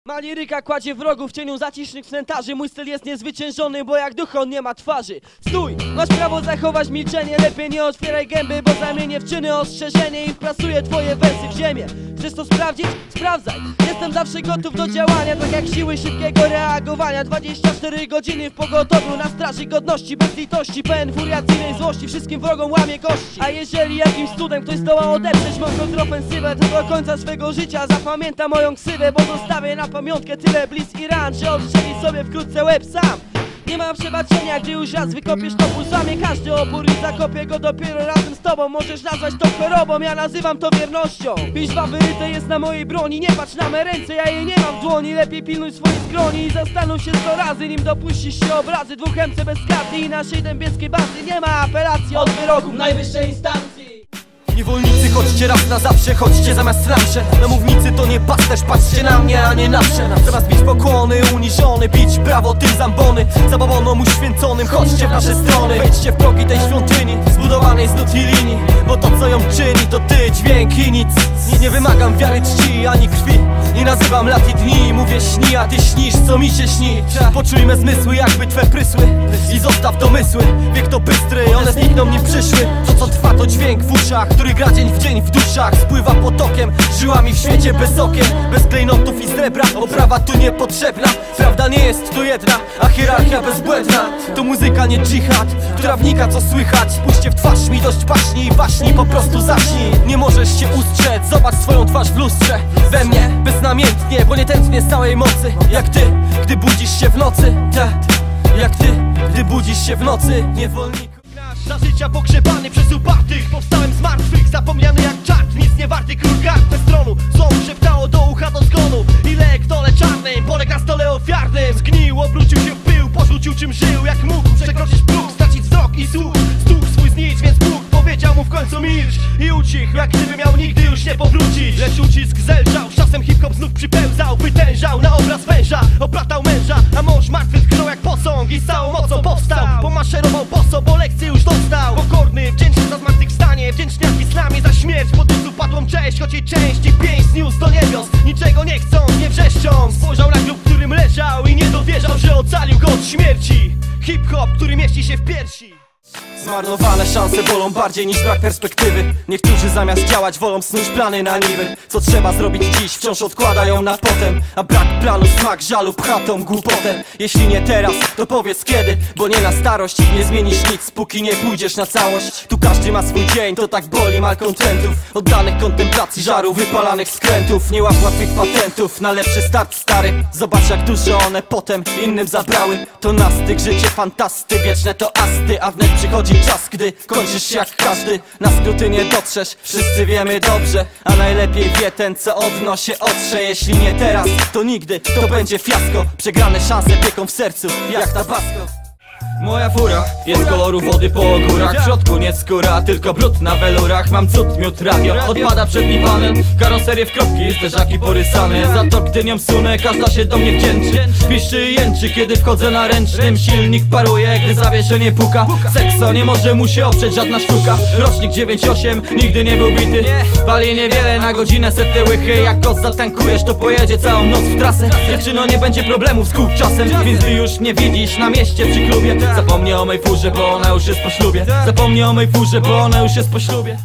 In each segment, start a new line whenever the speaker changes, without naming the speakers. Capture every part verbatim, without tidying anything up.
Ma liryka kładzie wrogów w cieniu zacisznych cmentarzy. Mój styl jest niezwyciężony, bo jak duch on nie ma twarzy. Stój, masz prawo zachować milczenie. Lepiej nie otwieraj gęby, bo zamienię w czyny ostrzeżenie i wplasuję twoje wersy w ziemię. Chcesz to sprawdzić? Sprawdzaj. Jestem zawsze gotów do działania, tak jak siły szybkiego reagowania. Dwadzieścia cztery godziny w pogotowiu, na straży godności, bez litości, pełen furiacyjnej złości, wszystkim wrogom łamie kości. A jeżeli jakimś cudem ktoś zdoła odeprzeć moją kontrofensywę, to do końca swego życia zapamięta moją ksywę, bo zostawię na pamiątkę tyle bliz i ran, że odstrzeli sobie wkrótce łeb sam. Nie ma przebaczenia, gdy już raz wykopiesz topór, złamie każdy opór i zakopię go dopiero razem z tobą. Możesz nazwać to chorobą, ja nazywam to wiernością. Piśma wyryte jest na mojej broni, nie patrz na me ręce, ja jej nie mam w dłoni. Lepiej pilnuj swojej skroni i zastanów się sto razy, nim dopuścisz się obrazy. Dwóch M C bez karty i naszej dębieskiej bazy nie ma apelacji od wyroków najwyższej instancji.
Niewolnicy, chodźcie raz na zawsze, chodźcie zamiast ramsze. Na mównicy to nie pasterz, patrzcie na mnie, a nie nasze. Zamiast bić pokłony, uniżony, bić brawo tym zambony. Zabawonom uświęconym, chodźcie w nasze strony. Wejdźcie w progi tej świątyni, zbudowanej z nut i linii. Bo to co ją czyni, to ty, dźwięk i nic. Nie wymagam wiary, czci, ani krwi. Nie nazywam lat i dni, mówię śni, a ty śnisz, co mi się śni. Poczujmy zmysły, jakby twe prysły i zostaw domysły. Wiek to bystry, one znikną nim przyszły. To co trwa to dźwięk w uszach, który gra dzień w dzień w duszach. Spływa potokiem, żyłami w świecie bez okien. Bez klejnotów i srebra, oprawa tu niepotrzebna. Prawda nie jest tu jedna, a hierarchia bezbłędna. To muzyka, nie dżihad, która wnika co słychać. Spójrzcie w twarz mi, dość baśni i waśni, po prostu zaśnij. Nie możesz się ustrzec, zobacz swoją twarz w lustrze. We mnie, beznamiętnie, bo nie tętnię z całej mocy. Jak ty, gdy budzisz się w nocy. Tak, jak ty, gdy budzisz się w nocy, niewolniku.
Za życia pogrzebany przez upartych, powstałem z martwych, zapomniany jak czart, nic nie warty król kart bez tronu. Złom szeptało do ucha do zgonu. Ile w dole czarnym, poległ na stole ofiarnym. Zgnił, obrócił się w pył, porzucił czym żył. Jak mógł przekroczyć próg, stracić wzrok i słuch. Stukł swój znicz, więc Bóg powiedział mu w końcu milcz. I ucichł, jak gdyby miał nigdy już nie powrócić. Lecz ucisk zelżał, z czasem hip-hop znów przypełzał. Wytężał na obraz węża, oplatał męża. A mąż martwy tknął jak posąg i z całą mocą powstał. Pomaszerował boso, bo lekcje już dostał. Pokorny, wdzięczny za zmartwychwstanie, wdzięczny jak w islamie za śmierć. Po tym upadłą cześć, choć jej część i pięść zniósł do niebios. Niczego nie chcą, nie wrzeszczą. Spojrzał na grób, w którym leżał i nie dowierzał, że ocalił go od śmierci. Hip-hop, który mieści się w piersi.
Zmarnowane szanse bolą bardziej niż brak perspektywy. Niektórzy zamiast działać wolą snuć plany na niby. Co trzeba zrobić dziś, wciąż odkładają na potem. A brak planu, smak żalu pcha tą głupotę. Jeśli nie teraz, to powiedz kiedy. Bo nie na starość, nie zmienisz nic, póki nie pójdziesz na całość. Tu każdy ma swój dzień, to tak boli malkontentów. Oddanych kontemplacji żaru, wypalanych skrętów. Nie łap łatwych patentów na lepszy start stary. Zobacz jak dużo one potem innym zabrały. To nastyk, życie fantasty, wieczne to asty. A wnet przychodzi czas, gdy kończysz się jak każdy. Na skróty nie dotrzesz, wszyscy wiemy dobrze. A najlepiej wie ten, co od dno się otrze. Jeśli nie teraz, to nigdy, to będzie fiasko. Przegrane szanse pieką w sercu, jak tabasco.
Moja fura jest koloru wody po górach. W środku nie skóra, tylko brud na welurach. Mam cud, miód, radio, odpada przed mi panem. Karoserię w kropki, zderzaki porysane. Za to gdy nią sunę, każda się do mnie wdzięczy. Piszczy i jęczy, kiedy wchodzę na ręcznym. Silnik paruje, gdy zawieszenie puka. Sekso nie może mu się oprzeć żadna sztuka. Rocznik dziewięć osiem, nigdy nie był bity. Pali niewiele na godzinę, setne łychy. Jak go zatankujesz, to pojedzie całą noc w trasę. Dziewczyno, nie będzie problemów z kółczasem. Więc ty już nie widzisz na mieście przy klubie. Zapomnij o mej furze, bo ona już jest po ślubie. Zapomnij o mej furze, bo ona już jest po ślubie.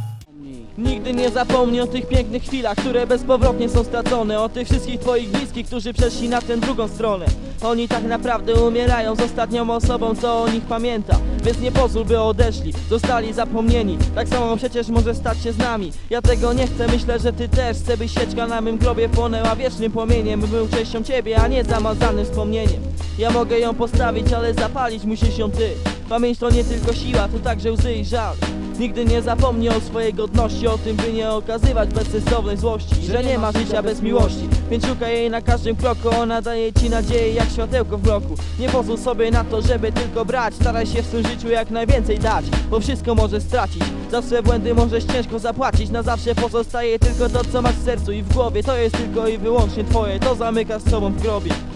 Nigdy nie zapomnij o tych pięknych chwilach, które bezpowrotnie są stracone. O tych wszystkich twoich bliskich, którzy przeszli na tę drugą stronę. Oni tak naprawdę umierają z ostatnią osobą, co o nich pamięta. Więc nie pozwól, by odeszli, zostali zapomnieni. Tak samo przecież może stać się z nami. Ja tego nie chcę, myślę, że ty też. Chcę, by świeczka na mym grobie płonęła wiecznym płomieniem. By był częścią ciebie, a nie zamazanym wspomnieniem. Ja mogę ją postawić, ale zapalić musisz ją ty. Pamięć to nie tylko siła, to także łzy i żal. Nigdy nie zapomnij o swojej godności, o tym, by nie okazywać bezsensownej złości. Że nie ma życia bez miłości, więc szukaj jej na każdym kroku. Ona daje ci nadzieję jak światełko w mroku. Nie pozwól sobie na to, żeby tylko brać. Staraj się w tym życiu jak najwięcej dać, bo wszystko możesz stracić. Za swe błędy możesz ciężko zapłacić. Na zawsze pozostaje tylko to, co masz w sercu i w głowie. To jest tylko i wyłącznie twoje, to zamykasz z sobą w grobie.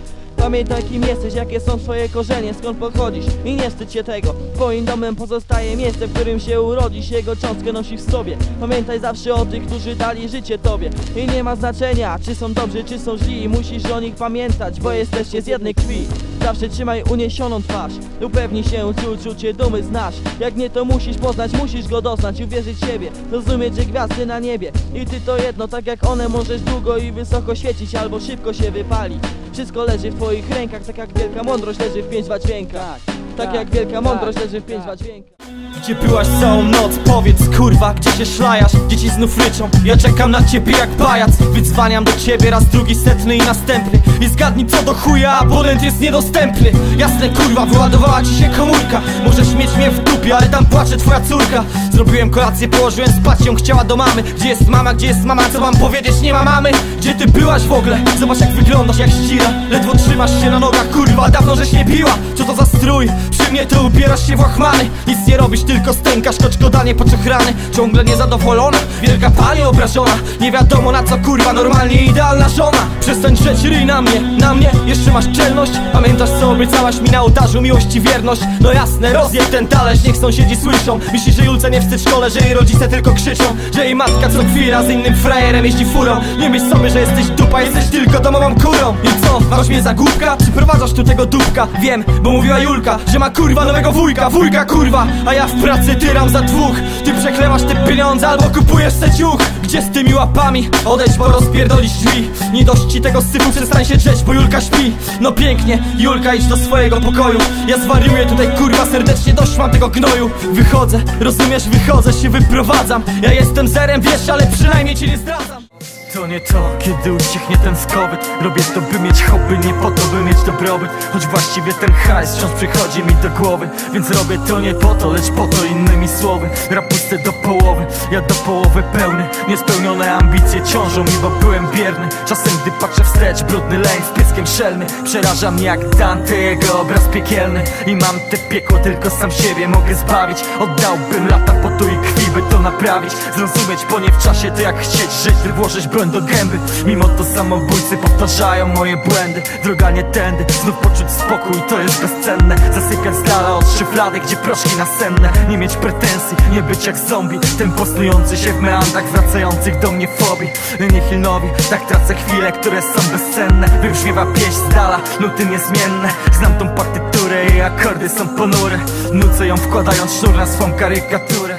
Pamiętaj, kim jesteś, jakie są twoje korzenie, skąd pochodzisz i nie wstydź się tego. Twoim domem pozostaje miejsce, w którym się urodzisz, jego cząstkę nosisz w sobie. Pamiętaj zawsze o tych, którzy dali życie tobie. I nie ma znaczenia, czy są dobrzy, czy są źli. Musisz o nich pamiętać, bo jesteście z jednej krwi. Zawsze trzymaj uniesioną twarz, upewnij się, czy uczucie dumy znasz. Jak nie, to musisz poznać, musisz go doznać i uwierzyć w siebie, zrozumieć, że gwiazdy na niebie i ty to jedno, tak jak one możesz długo i wysoko świecić, albo szybko się wypali. Wszystko leży w twoich rękach, tak jak wielka mądrość leży w pięć dwa dźwiękach. Tak jak wielka mądrość leży w pięć dwa dźwiękach.
Gdzie byłaś całą noc? Powiedz kurwa, gdzie się szlajasz? Dzieci znów ryczą, ja czekam na ciebie jak pajac. Wydzwaniam do ciebie raz, drugi, setny i następny. I zgadnij co do chuja, abonent jest niedostępny. Jasne kurwa, wyładowała ci się komórka. Możesz mieć mnie w dupie, ale tam płacze twoja córka. Zrobiłem kolację, położyłem spać ją, chciała do mamy. Gdzie jest mama, gdzie jest mama, co mam powiedzieć, nie ma mamy? Gdzie ty byłaś w ogóle? Zobacz jak wyglądasz, jak ścira. Ledwo trzymasz się na nogach, kurwa, dawno żeś nie piła. Co to za strój? Przy mnie to ubierasz się w łachmany. Nic nie robisz, tylko stękasz, koczkodanie poczochrany. Ciągle niezadowolona, wielka pani obrażona. Nie wiadomo na co kurwa, normalnie idealna żona. Przestań drzeć ryj na mnie, na mnie jeszcze masz czelność. Pamiętasz co obiecałaś mi na ołtarzu, miłość i wierność? No jasne, rozjeb ten talerz, niech sąsiedzi słyszą. Myślisz, że Julce nie wstyd w szkole, że jej rodzice tylko krzyczą, że jej matka co chwila z innym frajerem jeździ furą. Nie myśl sobie, że jesteś dupa, jesteś tylko domową kurą. I co, masz mnie za głupka? Przyprowadzasz tu tego dupka? Wiem, bo mówiła Julka, że ma kurwa nowego wujka, wujka kurwa. A ja w pracy tyram za dwóch. Ty przeklewasz te pieniądze albo kupujesz se ciuch. Gdzie z tymi łapami? Odejdź, bo rozpierdolisz drzwi. Nie dość ci tego syfu, przestań się drzeć, bo Julka śpi. No pięknie, Julka, idź do swojego pokoju. Ja zwariuję tutaj kurwa, serdecznie dość mam tego gnoju. Wychodzę, rozumiesz, wychodzę, się wyprowadzam. Ja jestem zerem, wiesz, ale przynajmniej ci nie zdradzam. To nie to, kiedy ucichnie ten skowyt. Robię to, by mieć hobby, nie po to, by mieć dobrobyt. Choć właściwie ten hajs wciąż przychodzi mi do głowy. Więc robię to nie po to, lecz po to innymi słowy. Rap pusty do połowy, ja do połowy pełny. Niespełnione ambicje ciążą mi, bo byłem bierny. Czasem gdy patrzę wstecz, brudny leń z pieskiem szelny. Przeraża mnie jak Dante, jego obraz piekielny. I mam te piekło, tylko sam siebie mogę zbawić. Oddałbym lata potu i krwi, by to naprawić. Zrozumieć, bo nie w czasie to jak chcieć żyć, by włożyć broń do gęby. Mimo to samobójcy powtarzają moje błędy. Droga nie tędy, znów poczuć spokój, to jest bezcenne. Zasypiać z dala od szuflady, gdzie proszki nasenne. Nie mieć pretensji, nie być jak zombie. Ten posnujący się w meandrach, wracających do mnie fobii. Niechilnowi, tak tracę chwile, które są bezcenne. Wybrzmiewa pieśń z dala, nuty niezmienne. Znam tą partyturę i akordy są ponure. Nucę ją wkładając sznur na swą karykaturę.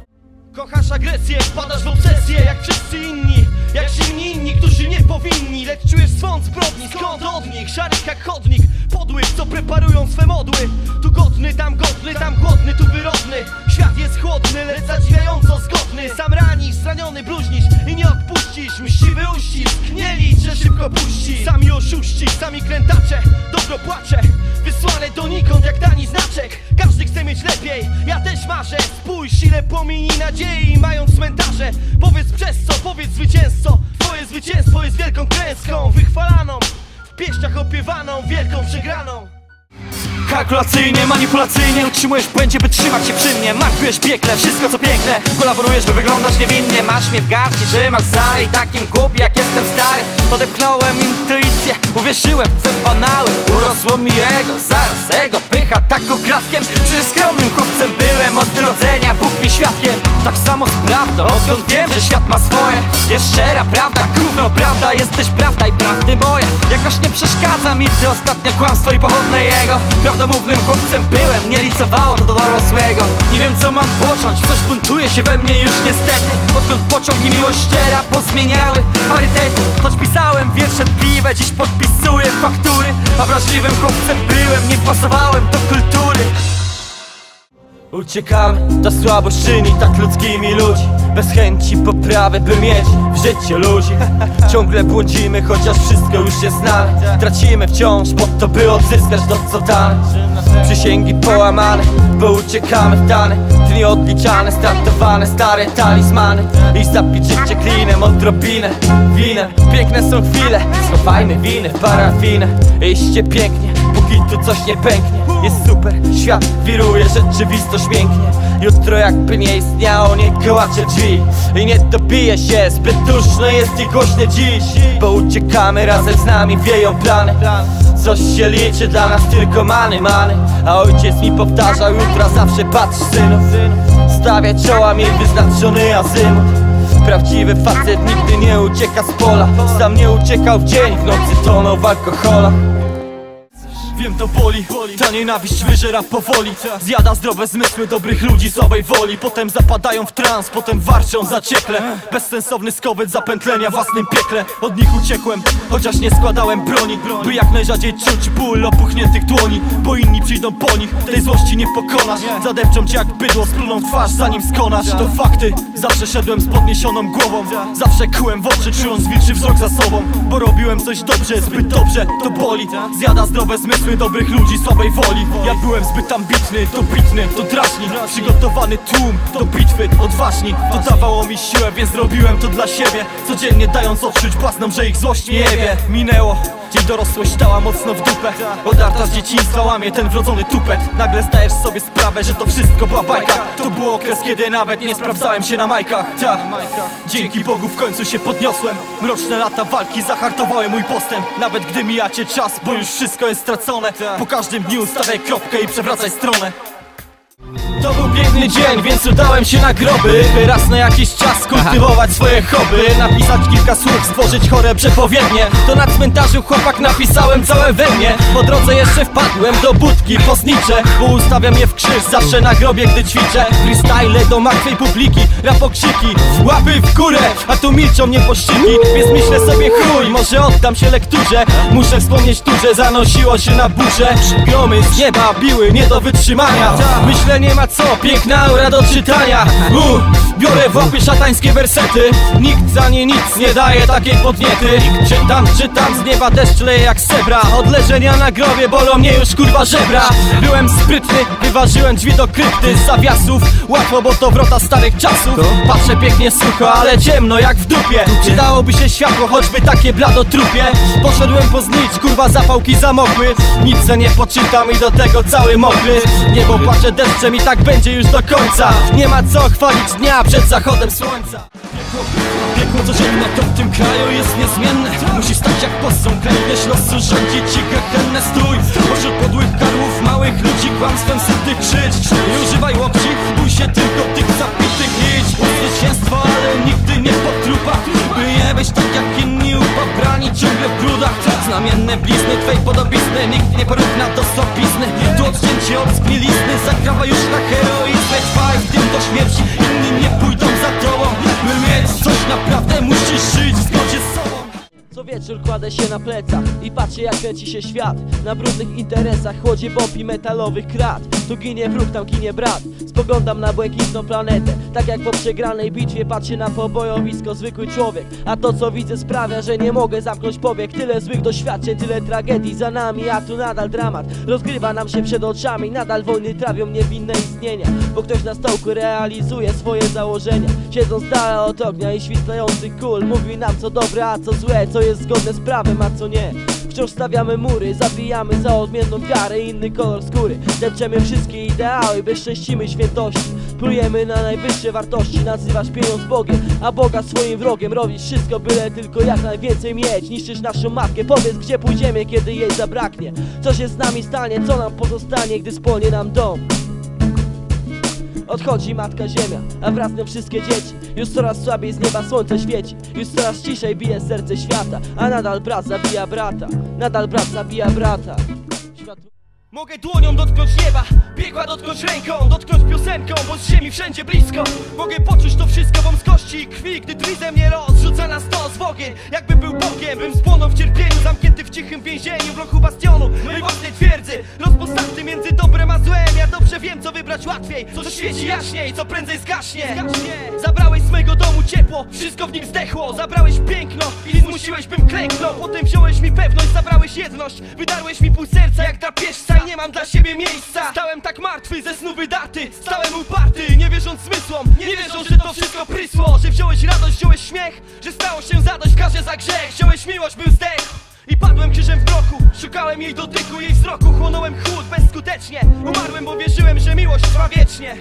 Kochasz agresję, wpadasz w obsesję jak wszyscy inni. Jak silni inni, którzy nie powinni. Lecz czujesz swąd zbrodni, skąd od nich? Szarych jak chodnik, podłych, co preparują swe modły. Tu godny, tam godny, tam głodny, tu wyrodny. Świat jest chłodny, lecz zadziwiająco zgodny. Sam ranisz, zraniony bluźnisz i nie odpuścisz. Mściwy uścisk, nie licz, że szybko puści. Sami oszuści, sami krętacze, dobro płacze. Wysłane donikąd jak tani znaczek. Każdy chce mieć lepiej, ja też marzę. Spójrz ile płomieni nadziei mają cmentarze. Powiedz przez co, powiedz zwycięzco. Twoje zwycięstwo jest wielką klęską, wychwalaną, w pieśniach opiewaną, wielką przegraną.
Kalkulacyjnie, manipulacyjnie utrzymujesz w błędzie, by trzymać się przy mnie. Markujesz piekle, wszystko co piękne. Kolaborujesz, by wyglądać niewinnie. Masz mnie w garści, trzymasz za i takim głupi jak jestem stary. Odepchnąłem intuicję, uwierzyłem w te banały. Urosło mi ego, zaraz ego pycha tak oklaskiem. Przecież skromnym chłopcem byłem od urodzenia, Bóg mi świadkiem. Tak samo z prawdą, odkąd wiem, że świat ma swoje. Jest szczera prawda, gówno prawda, jesteś prawda i prawdy moje. Jakoś nie przeszkadza mi to ostatnie kłamstwo i pochodne jego. Prawdomównym chłopcem byłem, nie licowało to do dorosłego. Nie wiem co mam począć, coś buntuje się we mnie już niestety. Odkąd pociąg i miłość szczera pozmieniały parytety. Choć pisałem wiersze tkliwe, dziś podpisuję faktury. A wrażliwym chłopcem byłem, nie pasowałem do kultury. Uciekamy, ta słabość czyni tak ludzkimi ludzi. Bez chęci poprawy, by mieć w życiu ludzi. Ciągle błądzimy, chociaż wszystko już jest znane. Tracimy wciąż po to, by odzyskać to co dane. Przysięgi połamane, bo uciekamy w dane. Dni odliczane, startowane, stare talizmany. I zapić życie klinem, odrobinę winem. Piękne są chwile, schowajmy winy w parafinę. Iście pięknie, póki tu coś nie pęknie. jest super, świat wiruje, rzeczywistość mięknie. Jutro jakby nie istniało, nie kołacze drzwi i nie dobije się, zbyt duszno jest i głośne dziś. Bo uciekamy, razem z nami wieją plany. Coś się liczy dla nas tylko many, many. A ojciec mi powtarzał, jutra zawsze patrz synu. Stawia czoła, miej wyznaczony azymut. Prawdziwy facet nigdy nie ucieka z pola. Sam nie uciekał w dzień, w nocy tonął w alkoholach. Wiem, to boli, ta nienawiść wyżera powoli. Zjada zdrowe zmysły dobrych ludzi słabej woli. Potem zapadają w trans, potem warczą zaciekle. Bezsensowny skowyt zapętlenia w własnym piekle. Od nich uciekłem, chociaż nie składałem broni, by jak najrzadziej czuć ból opuchniętych dłoni. Bo inni przyjdą po nich, tej złości nie pokonasz. Zadepczą cię jak bydło, spluną w twarz zanim skonasz. To fakty, zawsze szedłem z podniesioną głową. Zawsze kułem w oczy, czując wilczy wzrok za sobą. Bo robiłem coś dobrze, zbyt dobrze, to boli. Zjada zdrowe zmysły dobrych ludzi słabej woli. Ja byłem zbyt ambitny, to bitny, to drażni. Przygotowany tłum do bitwy, odważni. To dawało mi siłę, więc zrobiłem to dla siebie. Codziennie dając odczuć własnom, że ich złość nie jebie. Minęło, dziś dorosłość dała mocno w dupę. Odarta z dzieciństwa łamie ten wrodzony tupet. Nagle zdajesz sobie sprawę, że to wszystko była bajka. To był okres, kiedy nawet nie sprawdzałem się na majkach. Ta. Dzięki Bogu w końcu się podniosłem. Mroczne lata walki zahartowały mój postęp. Nawet gdy mijacie czas, bo już wszystko jest stracone. Po każdym dniu stawiaj kropkę i przewracaj stronę. To był piękny dzień, więc udałem się na groby, by raz na jakiś czas kultywować swoje hobby. Napisać kilka słów, stworzyć chore przepowiednie. To na cmentarzu chłopak napisałem całe we mnie. Po drodze jeszcze wpadłem do budki poznicze, bo ustawiam je w krzyż zawsze na grobie, gdy ćwiczę. Freestyle do martwej publiki, rapokrzyki, łapy w górę, a tu milczą nieboszczyki. Więc myślę sobie chuj, może oddam się lekturze. Muszę wspomnieć tu, że zanosiło się na burzę. Gromy z nieba biły, nie do wytrzymania. Myślę, nie ma co, piękna aura do czytania. U, biorę w łapy szatańskie wersety. Nikt za nie nic nie daje takiej podniety. Czytam, czytam, z nieba deszcz leje jak sebra. Od leżenia na grobie bolą mnie już kurwa żebra. Byłem sprytny, wyważyłem drzwi do krypty z zawiasów. Łatwo, bo to wrota starych czasów. Patrzę pięknie sucho, ale ciemno jak w dupie. Przydałoby się światło, choćby takie blado trupie. Poszedłem po znicz, kurwa zapałki zamokły. Nic se nie poczytam i do tego cały mokry. Niebo płacze deszczem i tak będzie już do końca. Nie ma co chwalić dnia przed zachodem słońca. Piekło co żegna to w tym kraju jest niezmienne. Musisz stać jak posąg, klękniesz losu, rządzi ci gehennę. Stój pośród podłych karłów, małych ludzi, kłamstwem sytych krzycz. Nie używaj łokci, bój się tylko tych zapitych. Idź po zwycięstwo, ale nigdy nie po trupach. By nie być tak jak inni upaprani ciągle w brudach. Znamienne blizny twej podobizny nikt nie porówna do sopizny. Tu odcięcie od zgnilizny zakrawa już na heroizmę. Trwaj w tym do śmierci, inni nie pójdą za tobą. By mieć coś naprawdę musisz żyć w zgodzie z sobą.
Co wieczór kładę się na plecach i patrzę jak kręci się świat. Na brudnych interesach chłodzie bomb i metalowych krat. Tu ginie wróg, tam ginie brat. Spoglądam na błękitną planetę. Tak jak po przegranej bitwie patrzę na pobojowisko zwykły człowiek. A to co widzę sprawia, że nie mogę zamknąć powiek. Tyle złych doświadczeń, tyle tragedii za nami, a tu nadal dramat rozgrywa nam się przed oczami. Nadal wojny trawią niewinne istnienia, bo ktoś na stołku realizuje swoje założenia. Siedząc z dala od ognia i świtlających kul, mówi nam co dobre, a co złe, co jest zgodne z prawem, a co nie. Wciąż stawiamy mury, zabijamy za odmienną wiarę i inny kolor skóry. Depczemy wszystkie ideały, bezcześcimy świętości. Plujemy na najwyższe wartości, nazywasz pieniądz Bogiem, a Boga swoim wrogiem. Robisz wszystko, byle tylko jak najwięcej mieć. Niszczysz naszą matkę, powiedz gdzie pójdziemy, kiedy jej zabraknie. Co się z nami stanie, co nam pozostanie, gdy spłonie nam dom. Odchodzi matka ziemia, a wraz z nią wszystkie dzieci. Już coraz słabiej z nieba słońce świeci. Już coraz ciszej bije serce świata. A nadal brat zabija brata. Nadal brat zabija brata. Światło...
Mogę dłonią dotknąć nieba, piekła dotknąć ręką, dotknąć piosenką, bo z ziemi wszędzie blisko. Mogę poczuć to wszystko wąskości i krwi, gdy drwi ze mnie los rzuca na stos w ogień. Jakbym był Bogiem, bym spłonął w cierpieniu, zamknięty w cichym więzieniu, w lochu bastionu mojej własnej twierdzy. Los postawy między dobrem a złem, ja dobrze wiem co wybrać łatwiej, co świeci jaśniej, co prędzej zgaśnie. Zabrałeś z mojego domu ciepło, wszystko w nim zdechło. Zabrałeś piękno i zmusiłeś bym klęknął. Potem wziąłeś mi pewność, zabrałeś jedność, wydarłeś mi pół serca jak drapieżca. Nie mam dla siebie miejsca. Stałem tak martwy, ze snu wydarty. Stałem uparty, nie wierząc zmysłom. Nie wierząc, że to wszystko prysło. Że wziąłeś radość, wziąłeś śmiech, że stało się zadość w karze za grzech. Wziąłeś miłość, bym zdechł. i padłem krzyżem w grochu. Szukałem jej dotyku, jej wzroku, chłonąłem chłód bezskutecznie. Umarłem, bo wierzyłem, że miłość trwa wiecznie.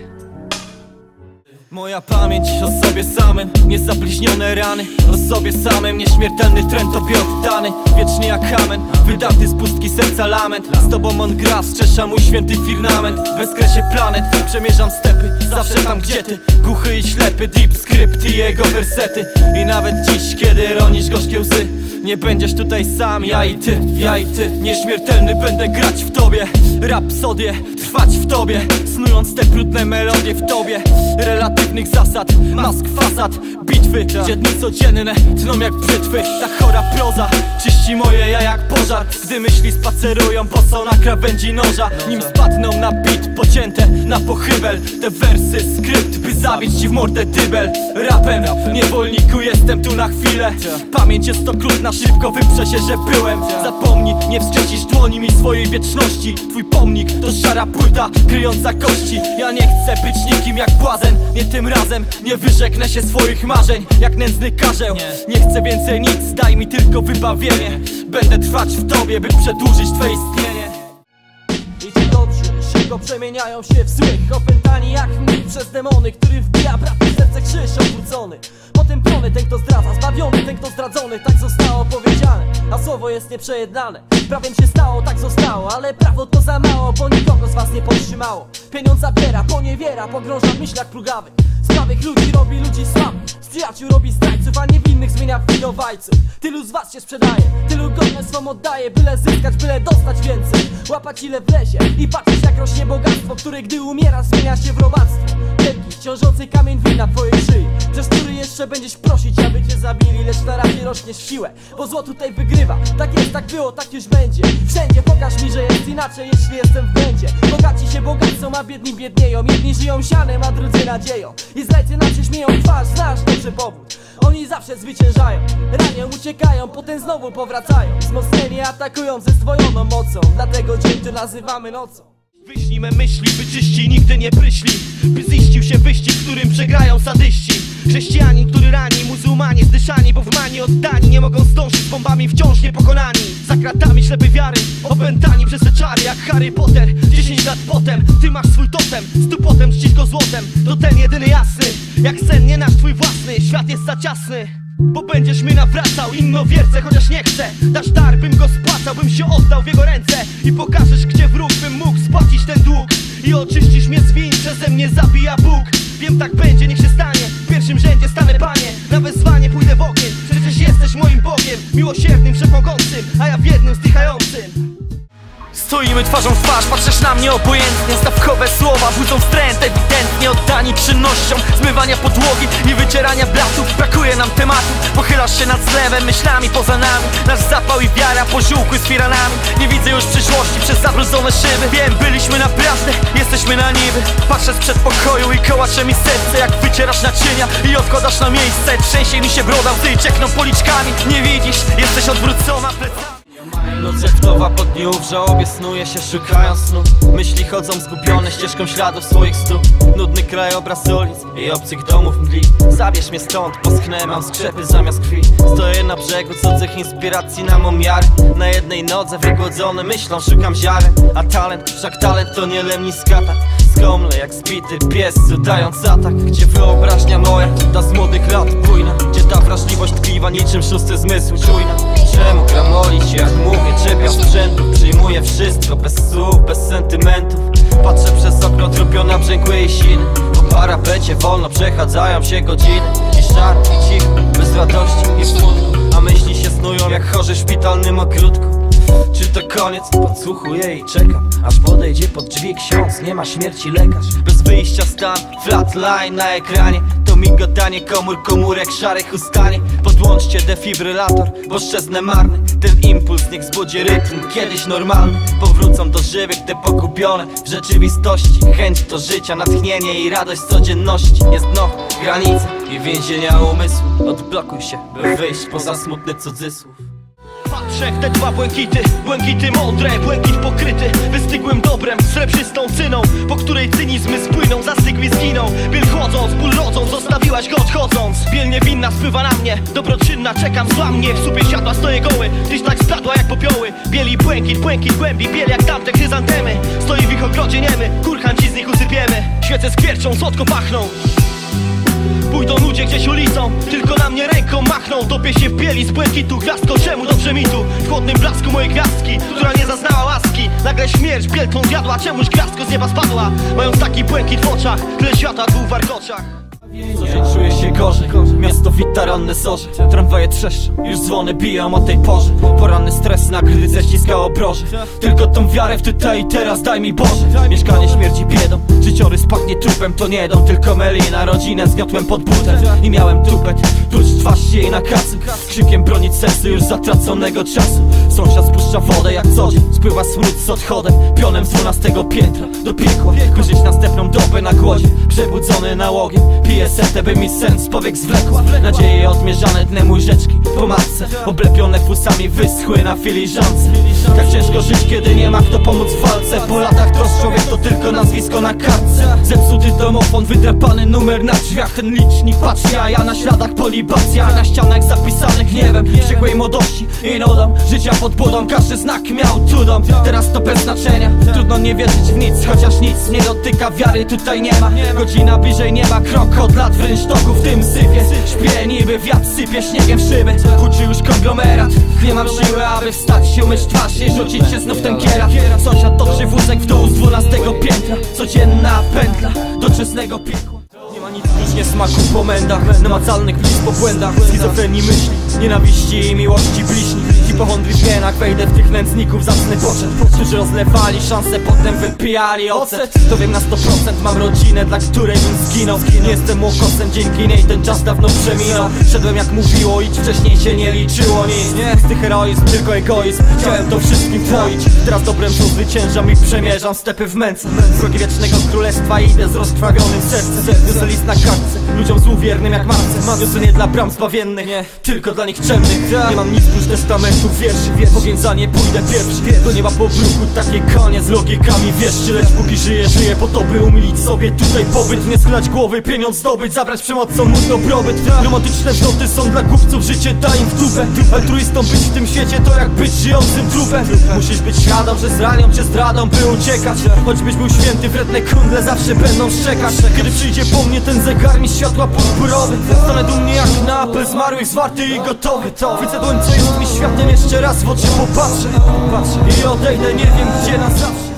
Moja pamięć o sobie samym, niezabliźnione rany. O sobie samym, nieśmiertelny trend tobie oddany. Wiecznie jak amen, wydarty z pustki serca lament. Z tobą on gra, strzesza mój święty firmament. W bezkresie planet, przemierzam stepy, zawsze tam gdzie ty. Głuchy i ślepy, deep script i jego wersety. I nawet dziś, kiedy ronisz gorzkie łzy, nie będziesz tutaj sam, ja i ty, ja i ty. Nieśmiertelny będę grać w tobie, rapsodię, trwać w tobie, snując te brudne melodie w tobie. Relatywnych zasad, mask fasad, bitwy, gdzie dni codzienne tną jak brzytwy. Ta chora proza czyści moje ja jak pożar, gdy myśli spacerują boso na krawędzi noża. Nim spadną na bit pocięte na pochybel te wersy, skrypt, by zabić ci w mordę dybel. Rapem, niewolniku, jestem tu na chwilę. Pamięć jest okrutna, szybko wyprze się, że byłem. Zapomnij, nie wskrzesisz dłoni mi swojej wieczności. Twój pomnik to szara płyta kryjąca kości. Ja nie chcę być nikim jak błazen, nie tym razem, nie wyrzeknę się swoich marzeń jak nędzny karzeł. Nie chcę więcej nic, daj mi tylko wybawienie. Będę trwać w tobie, by przedłużyć twe istnienie.
I ci dobrzy szybko przemieniają się w złych, opętani jak mnich przez demony, który wbija bratu w serce krzyż odwrócony. Potępiony ten kto zdradza, zbawiony ten kto zdradzony. Tak zostało powiedziane, a słowo jest nieprzejednane. Prawem się stało, tak zostało, ale prawo to za mało, bo nikogo z was nie powstrzymało. Pieniądz zabiera, poniewiera, pogrąża w myślach plugawych. Z prawych ludzi robi ludzi słabych, z przyjaciół robi zdrajców, a niewinnych zmienia w winowajców. Tylu z was się sprzedaje, tylu godne swą oddaje, byle zyskać, byle dostać więcej. Łapać ile wlezie i patrzeć jak rośnie bogactwo, które gdy umiera zmienia się w robactwo. Wielki, ciążący kamień wina twojej szyi, przez który jeszcze będziesz prosić, aby cię zabili, lecz na razie rośniesz w siłę, bo zło tutaj wygrywa. Tak jest, tak było, tak już będzie. Wszędzie pokaż mi, że jest inaczej, jeśli jestem w błędzie. Bogaci się bogacą, a biedni biednieją. Jedni żyją sianem, a drudzy nadzieją. I zdrajcy nam się śmieją w twarz, znasz dobrze powód. Oni zawsze zwyciężają, ranią, uciekają, potem znowu powracają. Wzmocnieni atakują ze zdwojoną mocą, dlatego dzień to nazywamy nocą.
Wyśnij me myśli, by czyści nigdy nie pryśli, by ziścił się wyścig, w którym przegrają sadyści. Chrześcijanin, który rani, muzułmanie zdyszani, bo w mani oddani nie mogą zdążyć z bombami wciąż niepokonani. Za kratami ślepej wiary, opętani przez te czary jak Harry Potter. Dziesięć lat potem, ty masz swój totem, z dupotem czcisz go złotem. To ten jedyny jasny, jak sen nie nasz twój własny. Świat jest za ciasny, bo będziesz mnie nawracał innowierce, chociaż nie chcę. Dasz dar, bym go spłacał, bym się oddał w jego ręce. I pokażesz, gdzie wróg bym mógł spłacić ten dług. I oczyścisz mnie z win, przeze mnie zabija Bóg. Wiem, tak będzie, niech się stanie. W pierwszym rzędzie stanę, Panie, na wezwanie pójdę w ogień. Przecież jesteś moim Bogiem, miłosiernym, wszechmogącym, a ja w jednym zdychającym.
Stoimy twarzą w twarz, patrzysz na mnie obojętnie. Stawkowe słowa budzą wstręt, ewidentnie oddani czynnościom zmywania podłogi i wycierania blatów. Brakuje nam tematu, pochylasz się nad zlewem, myślami poza nami. Nasz zapał i wiara poziółkły z firanami. Nie widzę już przyszłości przez zabrudzone szyby. Wiem, byliśmy naprawdę, jesteśmy na niby. Patrzę z przedpokoju i kołacze mi serce, jak wycierasz naczynia i odkładasz na miejsce. Trzęsie mi się broda, łzy ciekną policzkami. Nie widzisz, jesteś odwrócona plecami. Noc jachtowa po dniu, w żałobie snuje się szukając snu. Myśli chodzą zgubione ścieżką śladów swoich stóp. Nudny krajobraz ulic i obcych domów mgli. Zabierz mnie stąd, poschnę, mam skrzepy zamiast krwi. Stoję na brzegu cudzych inspiracji na mą miarę. Na jednej nodze wygłodzony myślą szukam ziaren. A talent, wszak talent to nie lemniskata. Skomlę jak zbity pies, udając atak. Gdzie wyobraźnia moja, ta z młodych lat bujna. Gdzie ta wrażliwość tkliwa niczym szósty zmysł czujna. Czemu gramolić, jak mówię, czepiam sprzętu. Przyjmuję wszystko, bez słów, bez sentymentów. Patrzę przez okno, trupiona brzękły jej siny. Po parapecie wolno przechadzają się godziny. I szar, i cicho, bez radości i smutku. A myśli się snują jak chorzy w szpitalnym ogródku. Czy to koniec? Podsłuchuję i czekam, aż podejdzie pod drzwi ksiądz. Nie ma śmierci lekarz, bez wyjścia stan. Flatline na ekranie, to migotanie komór, komórek szarych ustanie. Podłączcie defibrylator, bo szczeznę marny. Ten impuls niech zbudzi rytm, kiedyś normalny. Powrócą do żywych te pogubione w rzeczywistości. Chęć do życia, natchnienie i radość codzienności. Jest dno, granice i więzienia umysłu. Odblokuj się, by wyjść poza smutny cudzysłów.
Patrzę w te dwa błękity, błękity mądre, błękit pokryty wystygłym dobrem, srebrzystą cyną, po której cynizmy spłyną, zastygł i zginął. Biel chłodząc, ból rodząc, zostawiłaś go odchodząc. Biel niewinna spływa na mnie, dobroczynna, czekam, zła mnie. W słupie siadła, stoję goły, tyś tak spadła jak popioły. Bieli błękit, błękit głębi, biel jak tamte chryzantemy. Stoi w ich ogrodzie niemy, kurhan ci z nich usypiemy. Świece skwierczą, słodko pachną. Pójdą ludzie gdzieś ulicą, tylko na mnie ręką machną. Topię się w bieli z błękitu, gwiazdko, czemu dobrze mi tu? W chłodnym blasku mojej gwiazdki, która nie zaznała łaski. Nagle śmierć bielką zjadła, czemuś gwiazdko z nieba spadła. Mając taki błękit w oczach, tyle świata tu w warkoczach.
Co dzień czuję się gorzej, miasto wita ranne zorze. Tramwaje trzeszczą, już dzwony biją o tej porze. Poranny stres na gry ześciska obroże. Tylko tą wiarę w tutaj i teraz daj mi Boże. Mieszkanie śmierci biedą, życiorys pachnie trupem. To nie dom, tylko melina, rodzinę zgniotłem pod butem. I miałem tupet, pluć twarz jej na kacu. Krzykiem bronić serce już zatraconego czasu. Sąsiad spuszcza wodę jak co dzień, spływa smród z odchodem. Pionem z dwunastego piętra do piekła, wyżyć następną dobę na głodzie. Przebudzony nałogiem, piję setę, by mi sen z powiek zwlekła. Nadzieje odmierzane dnem łyżeczki po matce, oblepione fusami wyschły na filiżance. Tak ciężko żyć, kiedy nie ma kto pomóc w walce. Po latach to człowiek to tylko nazwisko na kartce. Zepsuty domofon, wydrapany numer na drzwiach. Ten licznik patrzy, a ja na śladach po libacjach. Na ścianach zapisanych gniewem wściekłej młodości i nudą życia pod budą. Każdy znak miał trudom, teraz to bez znaczenia. Trudno nie wierzyć w nic, chociaż nic nie dotyka. Wiary tutaj nie ma, godzina bliżej nie ma. Krok od lat w rynsztoku w tym sypie. Śpię niby wiatr sypie śniegiem w szyby. Huczy już konglomerat, nie mam siły, aby wstać się, umyć twarz i rzucić się znów ten kierat. Sąsiad toczy wózek w dół z dwunastego piętra. Codzienna pętla do czesnego piekła. Nie ma nic już nie smaku po mędach, namacalnych blisk po błędach. Schizofrenii myśli, nienawiści i miłości bliźni. Hipochondrii w genach, wejdę w tych nędzników, zacny poczet. Którzy rozlewali szanse, potem wypijali ocet. To wiem na sto procent, mam rodzinę, dla której bym zginął. Nie jestem łokosem, dzięki niej ten czas dawno przeminął. Szedłem jak mówiło, idź, wcześniej się nie liczyło nic. Nie jest tych heroizm, tylko egoizm, chciałem to wszystkim twoić. Teraz dobrem tu zwyciężam i przemierzam stepy w męce. Drogi wiecznego królestwa idę z rozkrwawionym sercem. Niosę list na kartce, ludziom złowiernym jak matce. Niosę nie dla bram zbawiennych, nie, tylko dla nikczemnych. Nie mam nic prócz testamentów, wierszy, powięzanie pójdę pierwszy. Do nieba po bruku, takie konie z logikami wieszczy. Lecz póki żyję, żyję po to, by umilić sobie tutaj pobyt. Nie schylać głowy, pieniądz zdobyć, zabrać przemocą mój dobrobyt. Romantyczne wzloty są dla kupców, życie daj im w dupę. Altruistą być w tym świecie to jak być żyjącym trupem. Musisz być świadom, że zranią cię zdradą, by uciekać. Choćbyś był święty, wredne kundle zawsze będą szczekać. Kiedy przyjdzie po mnie ten zegarmistrz światła purpurowy, stanę dumnie jak na apel zmarłych, zwarty i gotowy. Chwycę dłoń, co jest mi światem, jeszcze raz w oczy popatrzę i odejdę, nie wiem gdzie na zawsze.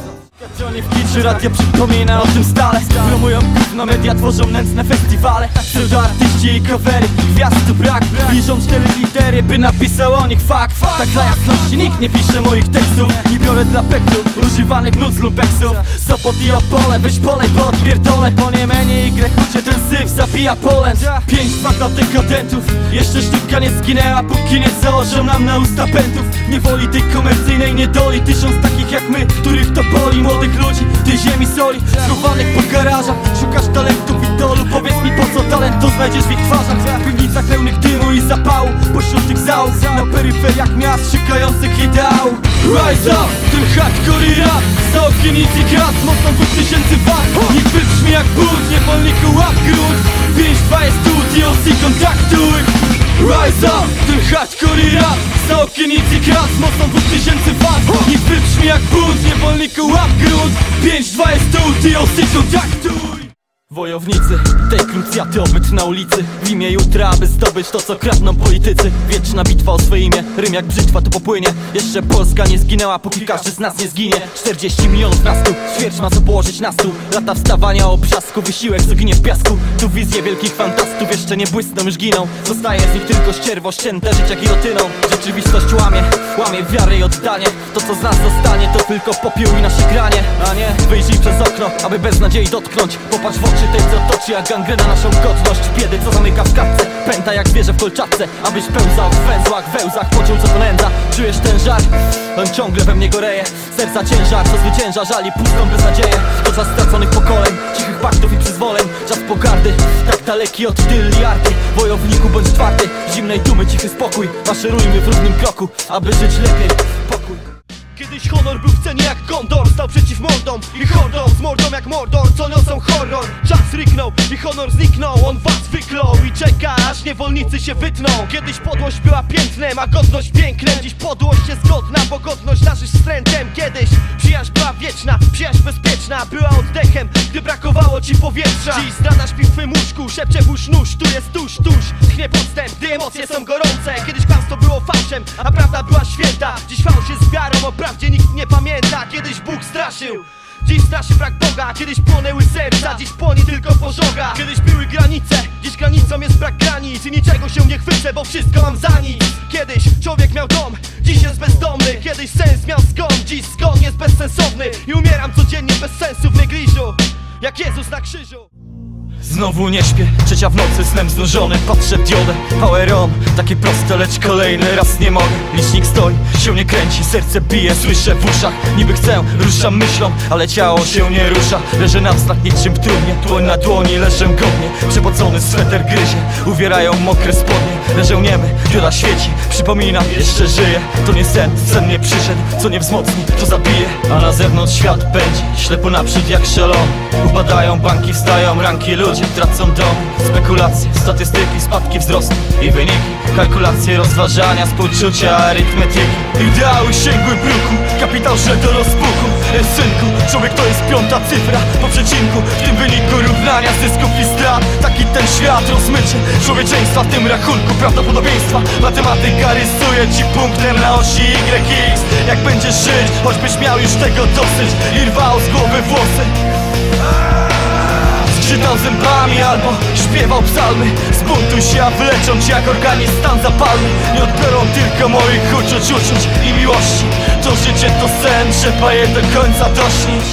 W kiczy radio przypomina o tym stale. Promują gówno, media tworzą nędzne festiwale. Pseudoartyści i covery, gwiazd tu brak. Liczą cztery litery, by napisał o nich fakt. Tak dla jasności nikt nie pisze moich tekstów. Nie biorę dla pektów, używanych nut z lumpeksów. Sopot i Opole, weź polej, bo odpierdolę. Po Niemenie i Grekucie ten syf zabija Polęd. Pięć dwa dla dekadentów, jeszcze sztuka nie zginęła, póki nie założą nam na usta pętów. Nie woli tej komercyjnej niedoli, tysiąc takich jak my, których to boli. Młodych ludzi, tej ziemi soli, schowanych po garażach. Szukasz talentów idolu, powiedz mi po co talent to znajdziesz w ich twarzach. W piwnicach pełnych dymu i zapału, pośród tych załóg, na peryferiach miast szukających ideału. Rise up, ten hardcore i rap, za okiem nic i gaz, mocno dwóch tysięcy wat. Niech wybrzmi jak but, niewolniku łap grunt. pięć dwa jest tu, D O C kontaktuj. Rise up, ten hardcore i rap, za okiem nic i gaz, mocno dwóch tysięcy wat. Niech wybrzmi jak but, niewolniku łap grunt. pięć dwa jest tu, D O C kontaktuj. Wojownicy tej krucjaty, obyt na ulicy, w imię jutra, aby zdobyć to co kradną politycy. Wieczna bitwa o swoje imię, rym jak brzytwa tu popłynie. Jeszcze Polska nie zginęła, póki każdy z nas nie zginie. czterdzieści milionów na stół, ćwierć ma co położyć na stół. Lata wstawania o brzasku, wysiłek co ginie w piasku. Tu wizje wielkich fantastów jeszcze nie błysną, już giną. Zostaje z nich tylko ścierwo, ścięte życia gilotyną. Rzeczywistość łamie, łamie wiarę i oddanie. To co z nas zostanie to tylko popiół i nasze granie. A nie, wyjrzyj przez okno, aby bez nadziei dotknąć. Popatrz w oczy tarczy tej, co toczy jak gangrena naszą godność. Biedy, co zamyka w kartce, pęta jak zwierzę w kolczatce. Abyś pełzał w węzłach, wełzach, poczuł co to nędza. Czujesz ten żar? On ciągle we mnie goreje. Serca ciężar, co zwycięża, żali pustą beznadzieję. To czas straconych pokoleń, cichych paktów i przyzwoleń. Czas pogardy, tak daleki od tylli arty. Wojowniku bądź twardy, zimnej dumy cichy spokój. Maszerujmy w równym kroku, aby żyć lepiej. Pokój.
Kiedyś honor był w cenie jak kondor. Stał przeciw mordom i hordą, z mordą jak mordor, co niosą horror. Czas ryknął i honor zniknął. On was wyklął i czeka, aż niewolnicy się wytną. Kiedyś podłość była pięknem, a godność pięknem. Dziś podłość jest godna, bo godność darzysz wstrętem. Kiedyś przyjaźń była wieczna, przyjaźń bezpieczna. Była oddechem, gdy brakowało ci powietrza. Dziś zdrada śpi w twym łóżku, szepcze włóż nóż. Tu jest tuż, tuż, tchnie podstęp, gdy emocje są gorące. Kiedyś kłamstwo było fałszem, a prawda była święta. Dziś fałsz jest wiarą, o prawdzie nikt nie pamięta. Kiedyś Bóg straszył, dziś straszy brak Boga. Kiedyś płonęły serca, dziś płoni tylko pożoga. Kiedyś były granice, dziś granicą jest brak granic. I niczego się nie chwycę, bo wszystko mam za nic. Kiedyś człowiek miał dom, dziś jest bezdomny. Kiedyś sens miał zgon, dziś zgon jest bezsensowny. I umieram codziennie bez sensu w negliżu, jak Jezus na krzyżu.
Znowu nie śpię, trzecia w nocy, snem znużony. Patrzę w diodę, power on. Takie proste, lecz kolejny raz nie mogę. Licznik stoi, się nie kręci, serce bije, słyszę w uszach. Niby chcę, ruszam myślą, ale ciało się nie rusza. Leżę na wstach niczym w trumnie, dłoń na dłoni, leżę godnie. Przepocony sweter gryzie, uwierają mokre spodnie. Leżę niemy, dioda świeci, przypominam, jeszcze żyję. To nie sen, sen nie przyszedł, co nie wzmocni, to zabije. A na zewnątrz świat pędzi, ślepo naprzód jak szalony. Upadają banki, wstają ranki, ludzie tracą dom. Spekulacje, statystyki, spadki wzrostu i wyniki. Kalkulacje, rozważania, współczucia, arytmetyki. Ideały sięgły bruku, kapitał szedł do rozpuku. E, synku, człowiek to jest piąta cyfra po przecinku. W tym wyniku równania zysków i strat. Taki ten świat, rozmycie człowieczeństwa w tym rachunku prawdopodobieństwa. Matematyka rysuje ci punktem na osi Y X. Jak będziesz żyć, choćbyś miał już tego dosyć i rwał z głowy włosy. Skrzytał zębami albo śpiewał psalmy. Zbuntuj się, a wyleczą cię jak organizm stan zapalny. Nie odbiorą tylko moich uczuć, uczuć i miłości. To życie to sen, trzeba je do końca dośnić.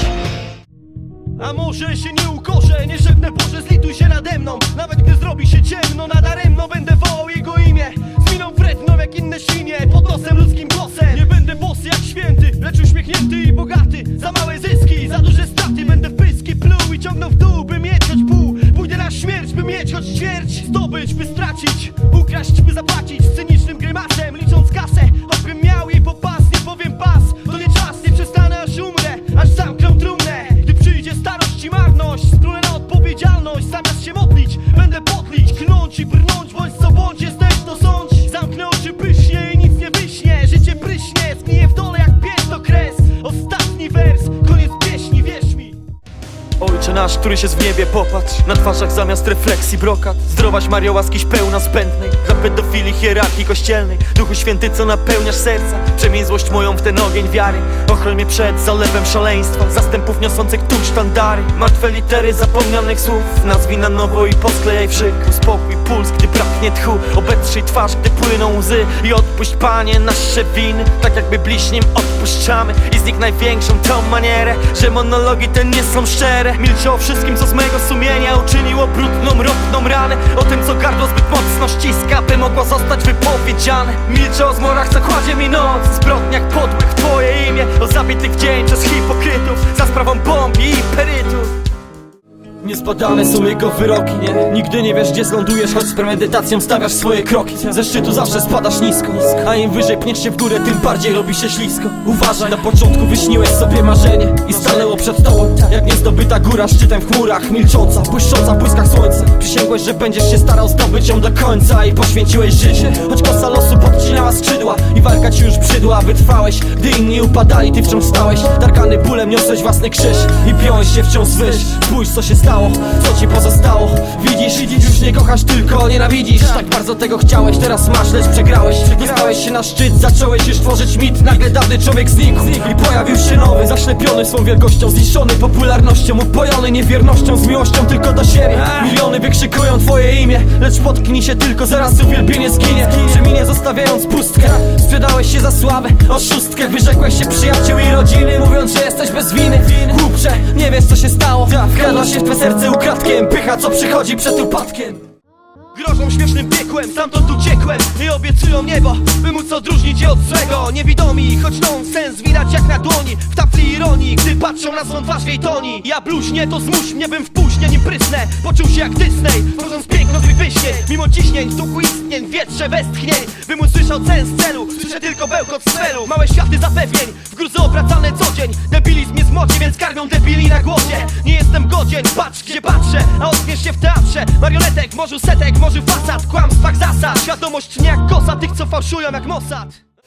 A może się nie ukorzę, nie szepnę Boże zlituj się nade mną. Nawet gdy zrobi się ciemno, nadaremno będę wołał Jego imię. Z miną wredną jak inne świnie, pod nosem ludzkim głosem. Nie będę bosy jak święty, lecz uśmiechnięty i bogaty. Za małe zyski, za duże straty, będę w pyski pluł i ciągnął w dół, by mieć choć pół. Pójdę na śmierć, by mieć choć ćwierć. Zdobyć, by stracić, ukraść, by zapłacić. Z cynicznym grymasem, licząc kasę. Choćbym miał jej popas, nie powiem pas. To nie czas, nie przestanę aż umrę, aż zamknę trumnę. Gdy przyjdzie starość i marność, splunę na odpowiedzialność. Zamiast się modlić, będę podlić, knąć i brnąć. Bądź co bądź, jesteś to sądź. Zamknę oczy pysznie i nic nie wyśnie. Życie pryśnie, zgnije w dole jak pies to kres. Ostatni wers, koniec pieśni, wierz mi.
Ojcze nasz, któryś jest w niebie, popatrz. Na twarzach zamiast refleksji brokat. Zdrowaś Mario, łaskiś pełna zbędnej. Dla pedofilii, hierarchii kościelnej. Duchu Święty, co napełniasz serca. Przemień złość moją w ten ogień wiary. Ochroń mnie przed zalewem szaleństwa. Zastępów niosących tu sztandary. Martwe litery zapomnianych słów. Nazwij na nowo i posklejaj w szyk. Uspokój puls, gdy braknie tchu. Obetrzyj twarz, gdy płyną łzy. I odpuść, Panie, nasze winy. Tak jakby bliźnim odpuszczamy. I z nich największą tą manierę, że monologi te nie są szczere. Milczę o wszystkim, co z mego sumienia uczyniło brudną, ropną ranę. O tym, co gardło zbyt mocno ściska, by mogło zostać wypowiedziane. Milczę o zmorach, co kładzie mi noc, zbrodniach podłych w Twoje imię. O zabitych w dzień przez hipokrytów, za sprawą bomb i perytów. Niezbadane są jego wyroki, nie? Nigdy nie wiesz, gdzie zlądujesz, choć z premedytacją stawiasz swoje kroki. Ze szczytu zawsze spadasz nisko, a im wyżej pniesz się w górę, tym bardziej robi się ślisko. Uważaj, na początku wyśniłeś sobie marzenie i stanęło przed tobą jak niezdobyta góra szczytem w chmurach, milcząca, błyszcząca w błyskach słońca. Przysięgłeś, że będziesz się starał zdobyć ją do końca i poświęciłeś życie, choć kosa losu podcinała skrzydła i walka ci już brzydła. Wytrwałeś, gdy inni upadali, ty wciąż stałeś. Targany bólem niosłeś własny krzyż i piąłeś się wciąż zwyż. Spójrz, co się stało, co ci pozostało. Widzisz, już nie kochasz, tylko nienawidzisz. Tak bardzo tego chciałeś, teraz masz, lecz przegrałeś. Nie stałeś się na szczyt, zacząłeś już tworzyć mit. Nagle dawny człowiek znikł i pojawił się nowy, zaślepiony swą wielkością, zniszczony popularnością, upojony niewiernością, z miłością tylko do siebie. Miliony wykrzykują twoje imię, lecz potknij się tylko, zaraz uwielbienie zginie. Przeminie zostawiając pustkę. Sprzedałeś się za sławę, oszustkę. Wyrzekłeś się przyjaciół i rodziny, mówiąc, że jesteś bez winy. Głup że nie wiesz co się stało. Wkradła się w twe serce ukradkiem, pycha co przychodzi przed upadkiem.
Grożą śmiesznym piekłem, stamtąd uciekłem i obiecują niebo, by móc odróżnić je od złego. Niewidomi, choć nonsens widać jak na dłoni, w tafli ironii, gdy patrzą na swą twarz w jej toni. Ja bluźnię, to zmuś mnie, bym wpuśnie, nim prysnę. Poczuł się jak Disney, tworząc piękno swój wyśnie. Mimo ciśnień, w duchu istnień, w wietrze westchnień, bym usłyszał sens celu, słyszę tylko bełkot sfelu. Małe światy zapewnień, w gruzę obracane co dzień. Debilizm jest w modzie, więc karmią debili na głodzie. Nie jestem godzien, patrz gdzie patrzę, a ockniesz się w teatrze marionetek, morzu setek, morzu fasad, kłamstwach zasad. Świadomość nie jak kosa tych co fałszują jak Mossad.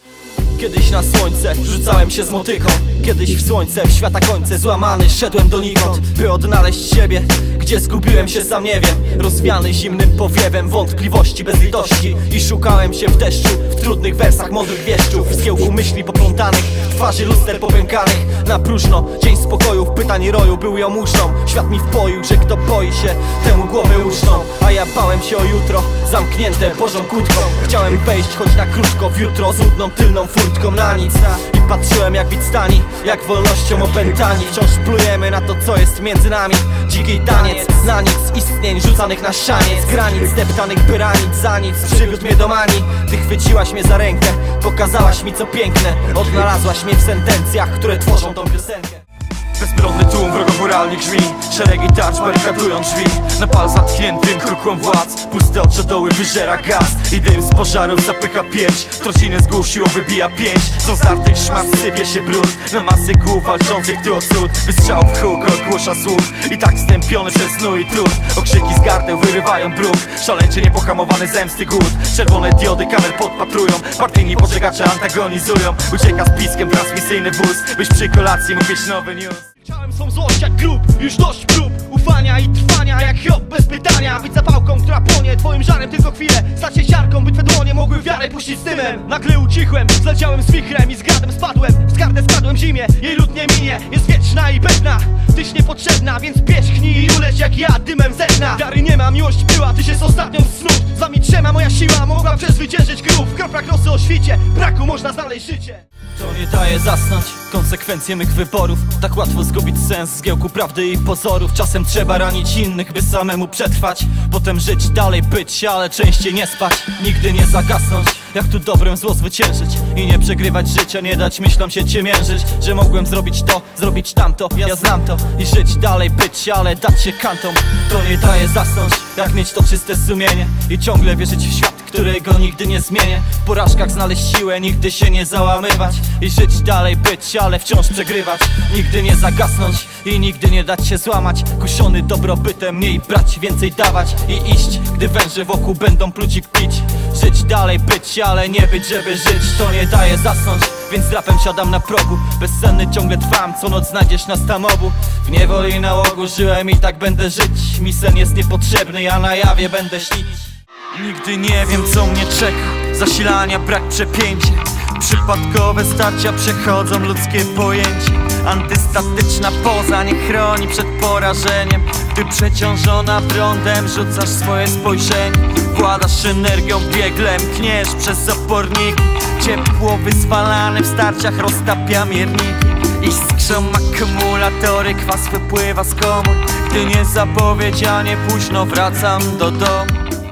Kiedyś na słońce rzucałem się z motyką, kiedyś w słońce, w świata końce złamany szedłem donikąd, by odnaleźć siebie, gdzie zgubiłem się sam nie wiem. Rozwiany zimnym powiewem wątpliwości bez litości i szukałem się w deszczu, w trudnych wersach mądrych wieszczów, w zgiełku myśli poplątanych, twarzy luster popękanych. Na próżno, dzień spokojów, pytań roju był jomuszą. Świat mi wpoił, że kto boi się, temu głowy uszną. A ja bałem się o jutro, zamknięte bożą kłódką. Chciałem wejść choć na krótko w jutro, złudną tylną furtką na nic. I patrzyłem jak widz tani, jak wolnością opętani. Wciąż plujemy na to co jest między nami. Dziki taniec, na nic istnień rzucanych na szaniec. Granic zdeptanych by ranić za nic, przywiódł mnie do manii. Ty chwyciłaś mnie za rękę, pokazałaś mi co piękne. Odnalazłaś mnie w sentencjach, które tworzą tą piosenkę.
Bezbronny tłum wrogów moralnych grzmi, szeregi tarcz barykadują drzwi. Na pal zatkniętym kruchą władz, puste oczodoły wyżera gaz i dym z pożarów zapycha pierś. Trociny z głów siłą wybija pięść, z startych szmat sypie się brud na masy głów walczących tu o cud. Wystrzałów huk odgłosza słów i tak stępiony przez snu i trud. Okrzyki z gardeł wyrywają bruk, szaleńczy niepohamowany zemsty głód. Czerwone diody kamer podpatrują, partyjni pożegacze antagonizują. Ucieka z piskiem transmisyjny wóz, byś przy kolacji mógł mieć nowy news.
Chciałem swą złość jak grób, już dość prób ufania i trwania jak Hiob bez pytania. Być zapałką, która płonie twoim żarem tylko chwilę, stać się siarką, by twe dłonie mogły wiarę puścić z dymem. Nagle ucichłem, zleciałem z wichrem i z gradem spadłem. W gardę skradłem zimie, jej lód nie minie, jest wieczna i pewna. Tyś niepotrzebna, więc pierzchnij i uleć jak ja dymem zerna. Wiary nie ma, miłość była, tyś jest ostatnią z snów. Z wami trzema moja siła mogła przezwyciężyć grób. W kroplach rosy o świcie, braku można znaleźć życie.
To nie daje zasnąć, konsekwencje mych wyborów. Tak łatwo zgubić sens w zgiełku prawdy i pozorów. Czasem trzeba ranić innych, by samemu przetrwać. Potem żyć, dalej być, ale częściej nie spać. Nigdy nie zagasnąć, jak tu dobrem zło zwyciężyć. I nie przegrywać życia, nie dać myślom się ciemiężyć. Że mogłem zrobić to, zrobić tamto, ja znam to. I żyć, dalej być, ale dać się kantom. To nie daje zasnąć, jak mieć to czyste sumienie i ciągle wierzyć w świat, którego nigdy nie zmienię. W porażkach znaleźć siłę, nigdy się nie załamywać. I żyć, dalej być, ale wciąż przegrywać. Nigdy nie zagasnąć i nigdy nie dać się złamać. Kuszony dobrobytem, mniej brać, więcej dawać. I iść, gdy węże wokół będą pluć i kpić. Żyć, dalej być, ale nie być, żeby żyć. To nie daje zasnąć, więc z rapem siadam na progu. Bezsenny ciągle trwam, co noc znajdziesz nas tam obu. W niewoli nałogu żyłem i tak będę żyć. Mi sen jest niepotrzebny, ja na jawie będę śnić.
Nigdy nie wiem co mnie czeka, zasilania brak przepięcie. Przypadkowe starcia przechodzą ludzkie pojęcie. Antystatyczna poza nie chroni przed porażeniem. Gdy przeciążona prądem rzucasz swoje spojrzenie. Władasz energią biegle, mkniesz przez zaporniki. Ciepło wyzwalane w starciach roztapia mierniki. Iskrzą akumulatory, kwas wypływa z komór. Gdy niezapowiedzianie późno wracam do domu.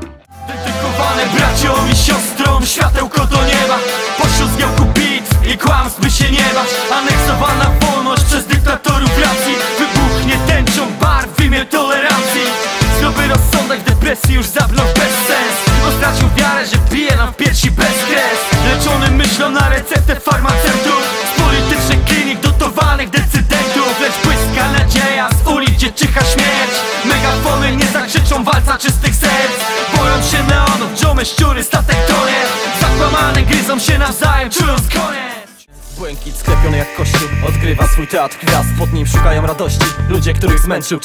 Dedykowane braciom i siostrom, światełko do nieba. Pośród zgiełku bitw i kłamstw by się nie bać. Aneksowana wolność przez dyktatorów racji. Wybuchnie tęczą barw w imię tolerancji. Zdrowy rozsądek depresji już zabrnął bez sens. Bo stracił wiarę, że bije nam w piersi bez kres. Leczony myślą na receptę farmaceutów. Z politycznych klinik dotowanych decydentów. Lecz błyska nadzieja z ulic, gdzie czyha śmierć. Megafony nie zakrzyczą walca czystych serc. Boją się neonów, dżomy, szczury, statek tonie. Zakłamane gryzą się nawzajem, czując koniec.
Błękit sklepiony jak kościół odgrywa swój teatr gwiazd. Pod nim szukają radości ludzie, których zmęczył czas.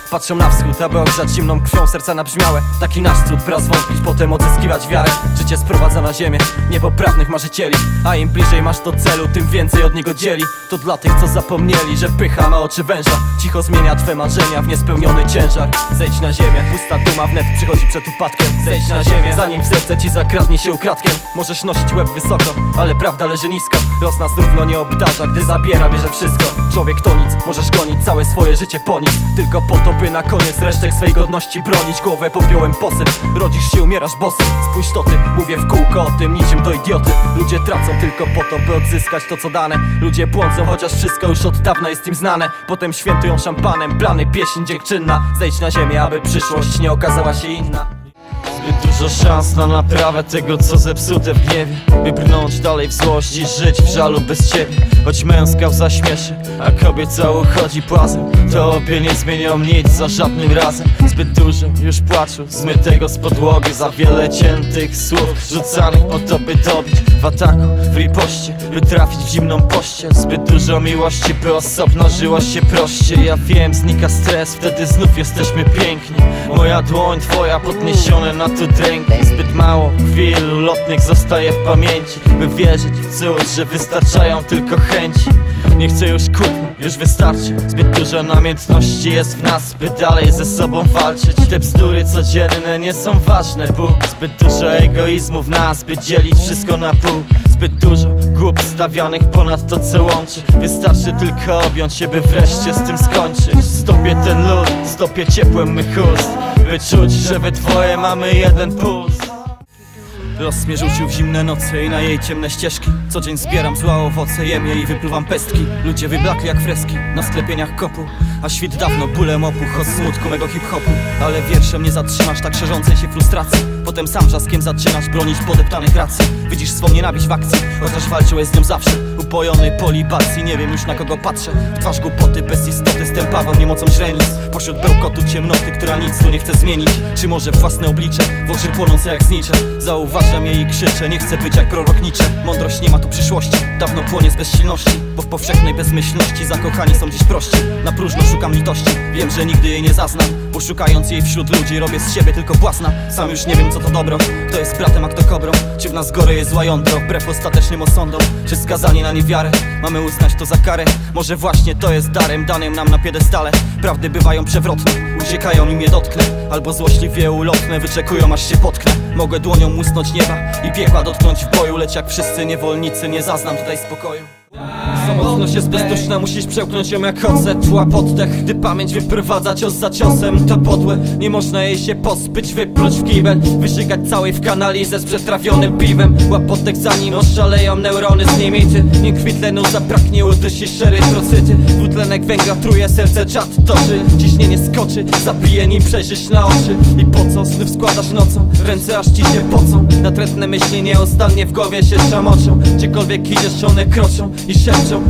Patrzą na wschód, aby ogrzać zimną krwią serca nabrzmiałe. Taki nasz trud, wraz wątpić, potem odzyskiwać wiarę. Życie sprowadza na ziemię niepoprawnych marzycieli, a im bliżej masz do celu, tym więcej od niego dzieli. To dla tych, co zapomnieli, że pycha ma oczy węża. Cicho zmienia twe marzenia w niespełniony ciężar. Zejdź na ziemię, pusta duma wnet przychodzi przed upadkiem. Zejdź na ziemię, zanim w serce ci zakradnie się ukradkiem. Możesz nosić łeb wysoko, ale prawda leży nisko. Los nas równo nie obdarza, gdy zabiera, bierze wszystko. Człowiek to nic, możesz gonić całe swoje życie po nic, tylko po to, by na koniec resztek swej godności bronić. Głowę popiołem posyp, rodzisz się, umierasz bosy. Spójrz to ty, mówię w kółko o tym niczym do idioty. Ludzie tracą tylko po to, by odzyskać to co dane. Ludzie błądzą, chociaż wszystko już od dawna jest im znane. Potem świętują szampanem, plany, pieśń dziękczynna. Zejdź na ziemię, aby przyszłość nie okazała się inna.
Zbyt dużo szans na naprawę tego, co zepsute w gniewie, by brnąć dalej w złości, żyć w żalu bez ciebie. Choć męska łza śmieszy, a kobieca uchodzi płazem, to obie nie zmienią nic za żadnym razem. Zbyt dużo już płaczu, zmytego z podłogi, za wiele ciętych słów rzucanych po to, by dobić w ataku, w ripoście, by trafić w zimną pościel. Zbyt dużo miłości, by osobno żyło się prościej. Ja wiem, znika stres, wtedy znów jesteśmy piękni. Moja dłoń, twoja, podniesione na tu dręki. Zbyt mało chwil ulotnych zostaje w pamięci, by wierzyć w cud, że wystarczają tylko chęci. Nie chcę już kłótni, już wystarczy. Zbyt dużo namiętności jest w nas, by dalej ze sobą walczyć. Te bzdury codzienne nie są ważne, Bóg. Zbyt dużo egoizmu w nas, by dzielić wszystko na pół. Zbyt dużo głup stawianych ponad to, co łączy. Wystarczy tylko objąć się, by wreszcie z tym skończyć. Stopię ten lód, stopię ciepłem mych ust, by czuć, że we dwoje mamy jeden puls. Los mnie rzucił w zimne noce i na jej ciemne ścieżki. Co dzień zbieram zła owoce, jem je i wypluwam pestki. Ludzie wyblakli jak freski na sklepieniach kopu, a świt dawno bólem opuch od smutku mego hip-hopu. Ale wierszem nie zatrzymasz tak szerzącej się frustracji. Potem sam wrzaskiem zaczynasz bronić podeptanych racji. Widzisz swą nienawiść w akcji, chociaż walczyłeś z nią zawsze. Upojony po libacji, nie wiem już na kogo patrzę. W twarz głupoty bez istoty stępawą niemocą źrenic. Pośród bełkotu ciemnoty, która nic tu nie chce zmienić. Czy może własne oblicze, w oczy płonące jak znicze. Zauważam jej i krzyczę, nie chcę być jak prorok Nietzsche. Mądrość nie ma tu przyszłości, dawno płonie z bezsilności. Bo w powszechnej bezmyślności zakochani są dziś prości. Na próżno szukam litości, wiem, że nigdy jej nie zaznam. Bo szukając jej wśród ludzi robię z siebie tylko błazna. Sam już nie wiem co to dobro, kto jest bratem, a kto kobrą. Czy w nas gory jest zła jądro, wbrew ostatecznym osądom. Czy skazanie na niewiarę, mamy uznać to za karę? Może właśnie to jest darem danym nam na piedestale. Prawdy bywają przewrotne, uciekają nim je dotknę. Albo złośliwie ulotne, wyczekują aż się potknę. Mogę dłonią musnąć nieba i piekła dotknąć w boju. Lecz jak wszyscy niewolnicy nie zaznam tutaj spokoju. Samotność jest bezduszna, musisz przełknąć ją jak ocet. Łap oddech, gdy pamięć wyprowadza cios za ciosem. To podłe, nie można jej się pozbyć, wypluć w kibel, wyżygać całej w kanalizę z przetrawionym piwem. Łap oddech zanim oszaleją neurony z niemity. Nie krwi tlenu zabraknie, udusi erytrocyty. Dwutlenek węgla truje serce, czat toczy. Ciśnienie skoczy, zabije nim przejrzysz na oczy. I po co sny składasz nocą, ręce aż ci się pocą. Natrętne myśli nieustannie w głowie się szamoczą. Gdziekolwiek idziesz one kroczą i szepczą.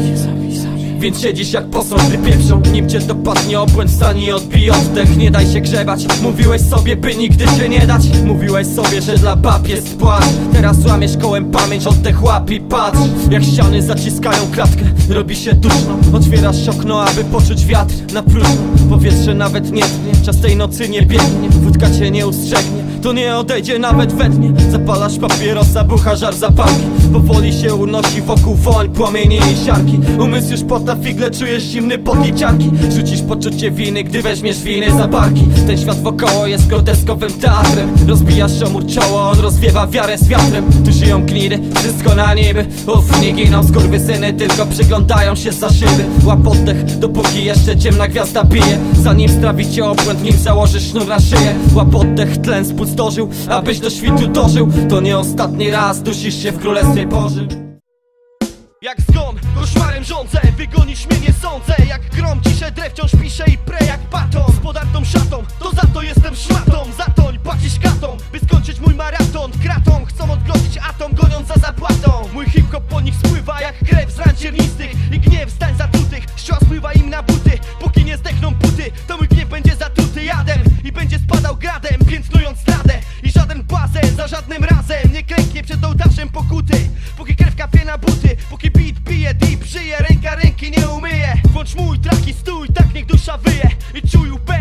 Więc siedzisz jak posąg, gdy pieprzą. Nim cię dopadnie obłęd, wstań i odbij oddech. Nie daj się grzebać, mówiłeś sobie, by nigdy się nie dać. Mówiłeś sobie, że dla bab jest płacz. Teraz łamiesz kołem pamięć, oddech łap i patrz. Jak ściany zaciskają klatkę, robi się duszno. Otwierasz okno, aby poczuć wiatr na próżno. Powietrze nawet nie tnie, czas tej nocy nie biegnie. Wódka cię nie ustrzegnie, to nie odejdzie nawet we dnie. Zapalasz papierosa, bucha żar zapałki. Powoli się unosi wokół woń, płomienie i siarki. Umysł już pota figle, czujesz zimny pot i ciarki. Rzucisz poczucie winy, gdy weźmiesz winy za barki. Ten świat wokoło jest groteskowym teatrem. Rozbijasz szomur czoło, on rozwiewa wiarę z wiatrem. Tu żyją gnidy, wszystko na niby. Uf, nie giną skurwysyny, tylko przyglądają się za szyby. Łap oddech, dopóki jeszcze ciemna gwiazda bije. Zanim strawi cię obłęd, nim założysz sznur na szyję. Łap oddech, tlen spustoszył, abyś do świtu dożył. To nie ostatni raz, dusisz się w królestwie Bożym.
Jak zgon, koszmarem rządzę, wygonisz mnie nie sądzę. Jak grom, ciszę drew, wciąż piszę i prę jak baton. Z podartą szatą, to za to jestem szmatą. Zatoń, płacisz katą, by skończyć mój maraton. Kratą, chcą odgrodzić atom, goniąc za zapłatą. Mój hip-hop po nich spływa jak krew z ran ciernistych. I gniew zdań zatutych, ściła spływa im na buty. Póki nie zdechną buty, to mój gniew będzie zatruty jadem. I będzie spadał gradem, piętnując zdradę. I żaden błazen, za żadnym razem nie klęknie przed ołtarzem pokuty. Póki krew kapie na buty, póki beat bije, deep żyje, ręka ręki nie umyje. Włącz mój track i stój, tak niech dusza wyje. I czuj upę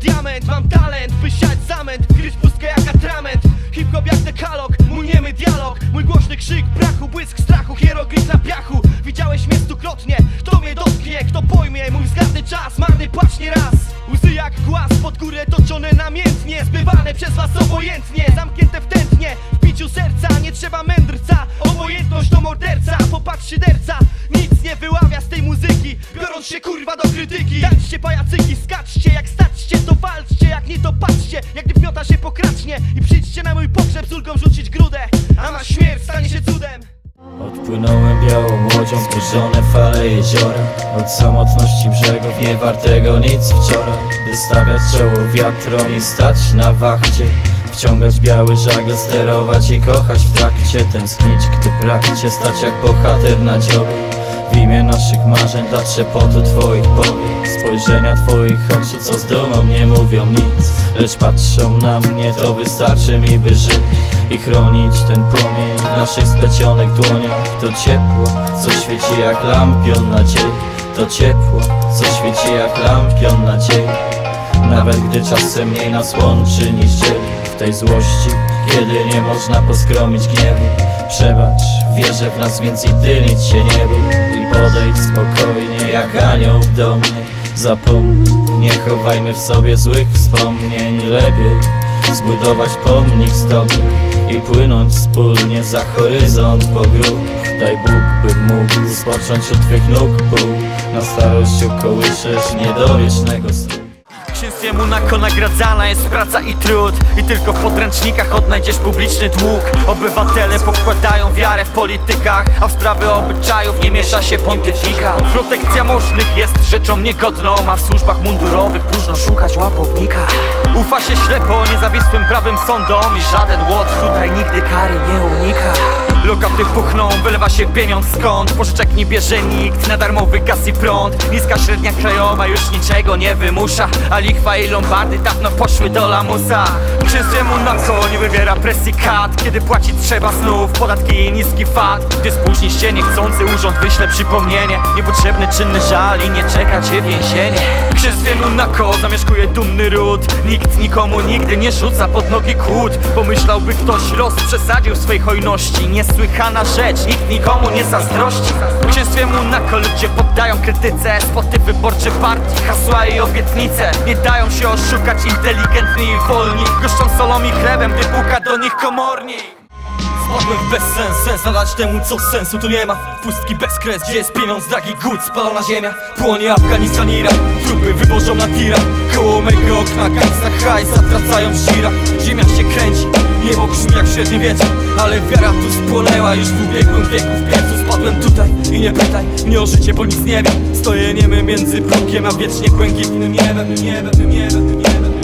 diament. Mam talent, by siać zamęt, gryźć pustkę jak atrament. Hip-hop jak dekalog, mój niemy dialog. Mój głośny krzyk brachu, błysk strachu, hieroglif na piachu. Widziałeś mnie stukrotnie, kto mnie dotknie, kto pojmie mój zgadny czas, marny płacz nie raz. Łzy jak głaz, pod górę toczone namiętnie, zbywane przez was obojętnie, zamknięte w tętnie, w biciu serca, nie trzeba mędrca. Obojętność to morderca, popatrz szyderca. Nic nie wyławia z tej muzyki, biorąc się kurwa do krytyki. Tańczcie pajacyki, skaczcie, jak staćcie to walczcie, jak nie to patrzcie, jak gdy wmiota się pokracznie. I przyjdźcie na mój pogrzeb z ulgą rzucić grudę, a ma śmierć stanie się cudem.
Odpłynąłem białą łodzią, zburzone fale jeziora. Od samotności brzegów nie wartego nic wczoraj. Wystawiać czoło wiatrom i stać na wachcie. Wciągać biały żagiel, sterować i kochać w trakcie. Tęsknić, gdy pragniecie stać jak bohater na dziobie. W imię naszych marzeń dla trzepotu twoich powiek. Spojrzenia twoich oczu, co z dumą nie mówią nic, lecz patrzą na mnie, to wystarczy mi, by żyć i chronić ten płomień w naszych splecionych dłoniach. To ciepło, co świeci jak lampion nadziei. To ciepło, co świeci jak lampion nadziei. Nawet gdy czasem mniej nas łączy niż dzieli. W tej złości, kiedy nie można poskromić gniewu, przebacz, wierzę w nas, więc i ty nic się nie bój. I podejdź spokojnie jak anioł do mnie. Zapomnij, nie chowajmy w sobie złych wspomnień. Lepiej zbudować pomnik z tobą i płynąć wspólnie za horyzont po grób. Daj Bóg, bym mógł spocząć u twych nóg pół. Na starość ukołyszesz nie do wiecznego snu.
Księstwie Monaco nagradzana jest praca i trud. I tylko w podręcznikach odnajdziesz publiczny dług. Obywatele pokładają wiarę w politykach, a w sprawy obyczajów nie miesza się pontyfika. Protekcja możnych jest rzeczą niegodną, a w służbach mundurowych próżno szukać łapownika. Ufa się ślepo niezawisłym prawym sądom i żaden łotr tutaj nigdy kary nie unika. Lokaty puchną, wylewa się pieniądz skąd, pożyczek nie bierze nikt, na darmowy gaz i prąd. Niska średnia krajowa już niczego nie wymusza, a lichwa i lombardy dawno poszły do lamusa. Księstwie Monaco nie wybiera presji kat, kiedy płacić trzeba znów podatki i niski fat. Gdy spóźnisz się niechcący urząd wyśle przypomnienie, niepotrzebny czynny żal i nie czeka cię więzienie. W księstwie Monaco zamieszkuje dumny ród, nikt nikomu nigdy nie rzuca pod nogi kłód. Pomyślałby ktoś, los przesadził w swej hojności, niesłychana rzecz, nikt nikomu nie zazdrości. W księstwie Monaco ludzie poddają krytyce spoty wyborcze partii, hasła i obietnice. Nie dają się oszukać inteligentni i wolni, goszczą solą i chlebem, gdy puka do nich komornik. Spadłem w bezsens, sens nadać temu co sensu tu nie ma. Pustki bez kres, gdzie jest pieniądz, dragi głód, spalona ziemia. Płonie Afganistan, Irak, trupy wywożą na tira. Koło mego okna gangsta hajs zatracają w żirach. Ziemia się kręci, niebo grzmi jak w średniowieczu, ale wiara tu spłonęła już w ubiegłym wieku. W piecu spadłem tutaj i nie pytaj mnie o życie, bo nic nie wiem. Stoję niemy między blokiem a wiecznie błękitnym niebem, niebem, niebem, niebem.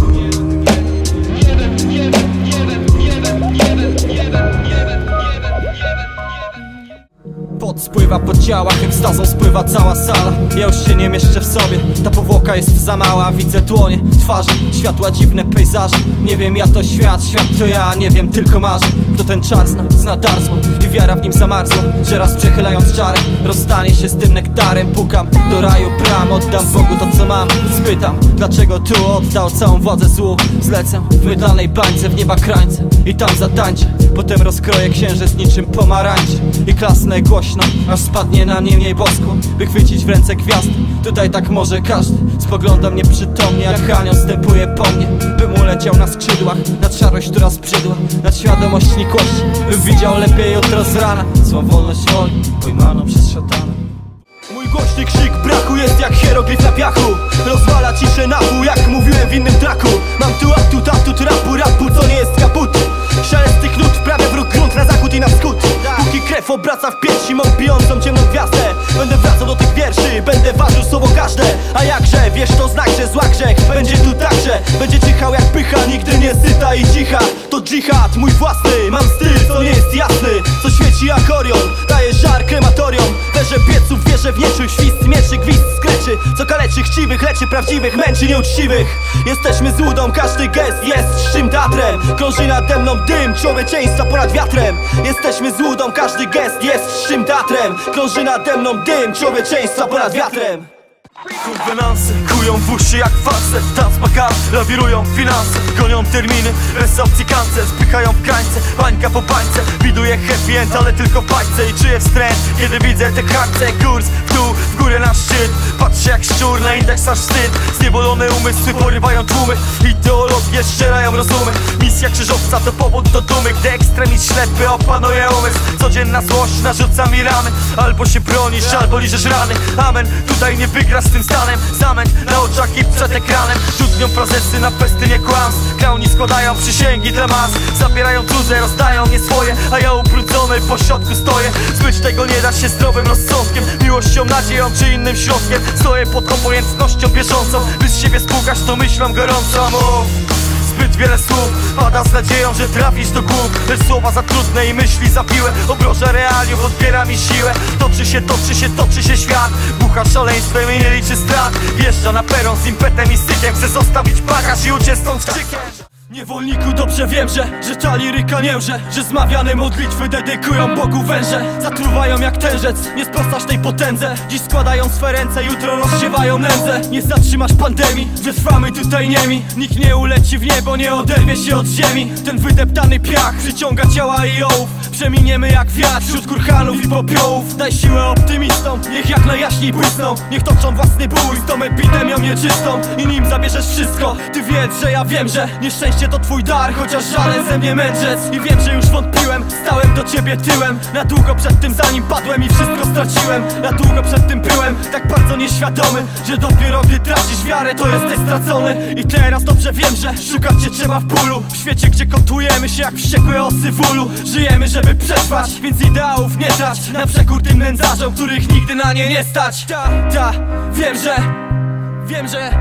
Pot spływa po ciałach, ekstazą spływa cała sala. Ja już się nie mieszczę w sobie, ta powłoka jest za mała. Widzę dłonie, twarze, światła, dziwne pejzaże. Nie wiem, ja to świat, świat to ja, nie wiem, tylko marzę. Kto ten czar zna, zna darzmo i wiara w nim zamarzła, że raz przechylając czarę rozstanie się z tym nektarem. Pukam do raju bram, oddam Bogu to co mam. Spytam, dlaczego tu oddał całą władzę złu. Zlecę w mydlanej bańce w nieba krańce i tam zatańczę. Potem rozkroję księżyc niczym pomarańcze i klasnę głośno, aż spadnie na mnie nieboskło, by chwycić w ręce gwiazdy. Tutaj tak może każdy, spogląda mnie przytomnie, jak anioł stępuje po mnie, bym uleciał na skrzydłach nad szarość, która zbrzydła, nad świadomość nikłości, bym widział lepiej jutro z rana swą wolność woli, pojmaną przez szatana. Mój głośny krzyk brachu jest jak hieroglif na piachu, rozwala ciszę na pół, jak mówiłem w innym traku. Mam tu atut, atut rapu, rapu, co nie jest kaputu. Szelest tych nut wprawia wróg grunt na zachód i na wschód. Póki krew obraca w piersi mą bijącą ciemną gwiazdę, będę wracał do tych wierszy, będę ważył słowo każde. A jakże, wiesz to znak, że zła grzech będzie tu także. Będzie czyhał jak pycha, nigdy nie syta i cicha. To dżihad, mój własny, mam styl, co nie jest jasny. Co świeci jak Orion, daje żar krematorium. Werzę pieców, wierzę w nieczuł, świst mieczy, gwizd skreczy. Co kaleczy chciwych, leczy prawdziwych, męczy nieuczciwych. Jesteśmy złudą, każdy gest jest szczym teatrem. Krąży nade mną dym człowieczeństwa ponad wiatrem. Jesteśmy złudą, każdy gest jest szczym teatrem. Krąży nade mną dym człowieczeństwa ponad wiatrem. Konwenansy kują w uszy jak farse. Tam spakam, lawirują finanse. Gonią terminy, bez opcji kance. Spychają w krańce, bańka po bańce. Widuję happy end, ale tylko w bajce. I czuję wstręt, kiedy widzę te karce. Kurs w dół, w górę na szczyt. Patrzę jak szczur, na indeks aż wstyd. Zniewolone umysły porywają tłumy. Ideologie ścierają rozumy. Misja krzyżowca to powód do dumy. Gdy ekstremizm ślepy opanuje umysł. Codzienna złość narzuca mi ramy. Albo się bronisz, albo liżesz rany. Amen, tutaj nie wygrasz z tym stanem. Zamęt na oczach i przed ekranem. Trudnią frazesy na festynie kłamstw. Klauni składają przysięgi dla mas. Zabierają cudze, rozdają nie swoje. A ja ubrudzony po środku stoję. Zbyć tego nie da się zdrowym rozsądkiem. Miłością, nadzieją czy innym środkiem. Stoję pod obojętnością bieżącą. By z siebie spłukać to myślą gorąco. Mów. Zbyt wiele słów pada z nadzieją, że trafisz do głów. Lecz słowa za trudne i myśli zapiłe. Obroża realiów odbiera mi siłę. Toczy się, toczy się, toczy się świat. Bucha szaleństwem i nie liczy strat. Wjeżdża na peron z impetem i sykiem. Chce zostawić bagaż i uciec stąd z krzykiem.
Niewolniku, dobrze wiem, że, że ta liryka nie łże. Że zmawiane modlitwy dedykują Bogu węże. Zatruwają jak tężec, nie sprostasz tej potędze. Dziś składają swe ręce, jutro rozsiewają nędzę. Nie zatrzymasz pandemii, wytrwamy tutaj niemi. Nikt nie uleci w niebo, nie oderwie się od ziemi. Ten wydeptany piach przyciąga ciała i ołów. Przeminiemy jak wiatr wśród kurhanów i popiołów. Daj siłę optymistom, niech jak najjaśniej błysną. Niech toczą własny bój z tą epidemią nieczystą. I nim zabierzesz wszystko, ty wiedz, że ja wiem, że nieszczęście to twój dar, chociaż żaden ze mnie mędrzec. I wiem, że już wątpiłem, stałem do ciebie tyłem. Na długo przed tym zanim padłem i wszystko straciłem. Na długo przed tym byłem tak bardzo nieświadomy, że dopiero gdy tracisz wiarę, to jesteś stracony. I teraz dobrze wiem, że szukać cię trzeba w bólu. W świecie, gdzie kotujemy się jak wściekłe osy w ulu. Żyjemy, żeby przetrwać, więc ideałów nie trać. Na przekór tym nędzarzom, których nigdy na nie nie stać. Ta, ta, wiem, że, wiem, że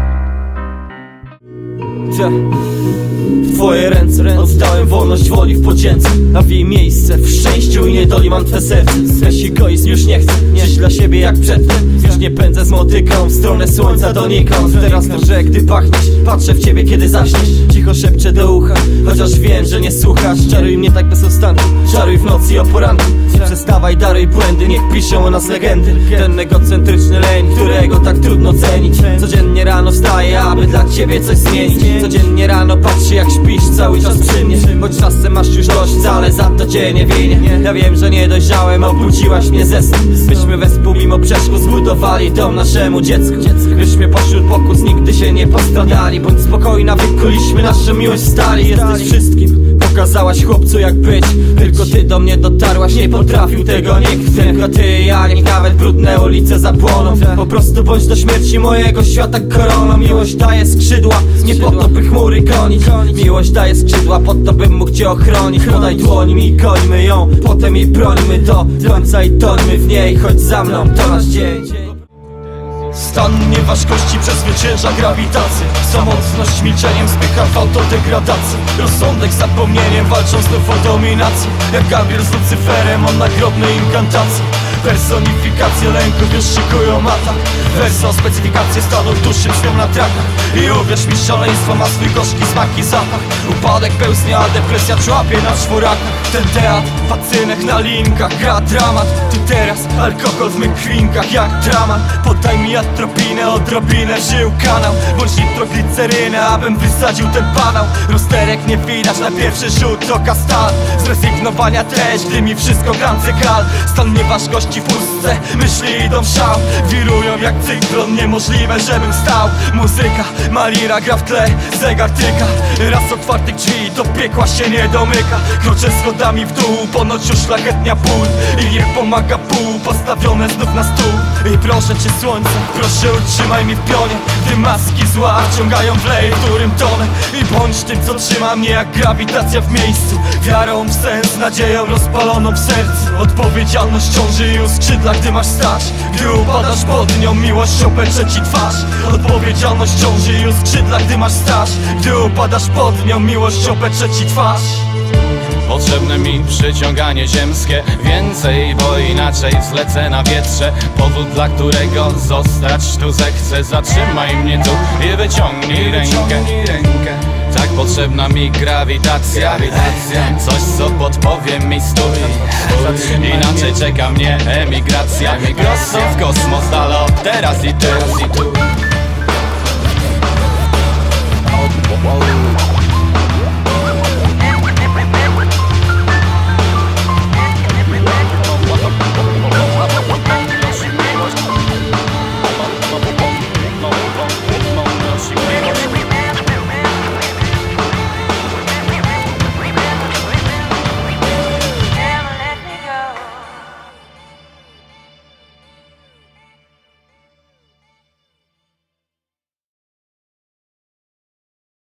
Ta. W twoje ręce oddałem wolność woli w podzięce. A w jej miejsce w szczęściu i niedoli mam twe serce. Weź egoizm już nie chcę, żyć dla siebie jak przedtem. Już nie pędzę z motyką w stronę słońca donikąd. Teraz drżę, gdy pachniesz, patrzę w ciebie, kiedy zaśniesz. Cicho szepczę do ucha, chociaż wiem, że nie słuchasz. Czaruj mnie tak bez ustanku, czaruj w nocy i o poranku. Przestawaj, daruj błędy, niech piszą o nas legendy. Ten egocentryczny leń, którego tak trudno cenić. Codziennie rano wstaję, aby dla ciebie coś zmienić. Codziennie rano patrzę jak śpisz cały czas przy mnie. Choć czasem masz już dość, wcale za to cię nie winię. Ja wiem, że nie dojrzałem, obudziłaś mnie ze snu. Byśmy wespół mimo przeszkód zbudowali dom naszemu dziecku. Byśmy pośród pokus nigdy się nie postradali. Bądź spokojna, wykuliśmy naszą miłość w stali. Jesteś wszystkim, pokazałaś chłopcu jak być. Tylko ty do mnie dotarłaś, nie potrafił tego nikt. Tylko ty i ja, niech nawet brudne ulice zapłoną. Po prostu bądź do śmierci mojego świata koroną. Miłość daje skrzydła, nie po to by chmury gonić. Miłość daje skrzydła, po to bym mógł cię ochronić. Podaj dłoń mi, gońmy ją, potem jej brońmy do końca i tońmy w niej. Chodź za mną, to nasz dzień.
Stan nieważkości przezwycięża grawitację. Samotność milczeniem spycha w autodegradację. Rozsądek z zapomnieniem walczą znów o dominację. Jak Gabriel z Lucyferem o nagrobnej inkantacji. Personifikacje lęków już szykują atak. Wersa o specyfikację stanów duszy śpią na trakach. I uwierz mi, szaleństwo ma swój gorzki smak i zapach. Upadek pełznie, a depresja człapie na czworakach. Ten teatr, pacynek na linkach, gra dramat. Tu teraz, alkohol w mych kwinkach jak dramat. Podaj mi atropinę, odrobinę żył kanał. Bądź nitroglicerynę, abym wysadził ten banał. Rozterek nie widać na pierwszy rzut oka stan. Zrezygnowania treść, gdy mi wszystko grance kal. Stan nieważkości w pustce, myśli idą w szał. Wirują jak cyklon, niemożliwe żebym stał. Muzyka, malira gra w tle, zegar tyka. Raz otwartych drzwi, do piekła się nie domyka. Kroczę schodami w dół, ponoć uszlachetnia ból. I niech pomaga pół, postawione znów na stół. I proszę cię słońce, proszę utrzymaj mi w pionie. Gdy maski zła wciągają w lej, w którym tonę. I bądź tym, co trzyma mnie jak grawitacja w miejscu. Wiarą w sens, nadzieją rozpaloną w sercu. Odpowiedzialność ciąży i u skrzydła, gdy masz stać. Gdy upadasz pod nią, miłość opecze ci twarz. Odpowiedzialność ciąży i u skrzydła, gdy masz stać. Gdy upadasz pod nią, miłość opecze ci twarz.
Potrzebne mi przyciąganie ziemskie. Więcej, bo inaczej zlecę na wietrze. Powód, dla którego zostać tu zechcę. Zatrzymaj mnie tu i wyciągnij rękę. Tak Potrzebna mi grawitacja, coś co podpowie mi stój. Inaczej czeka mnie emigracja, migracja w kosmos, dala od teraz i tu.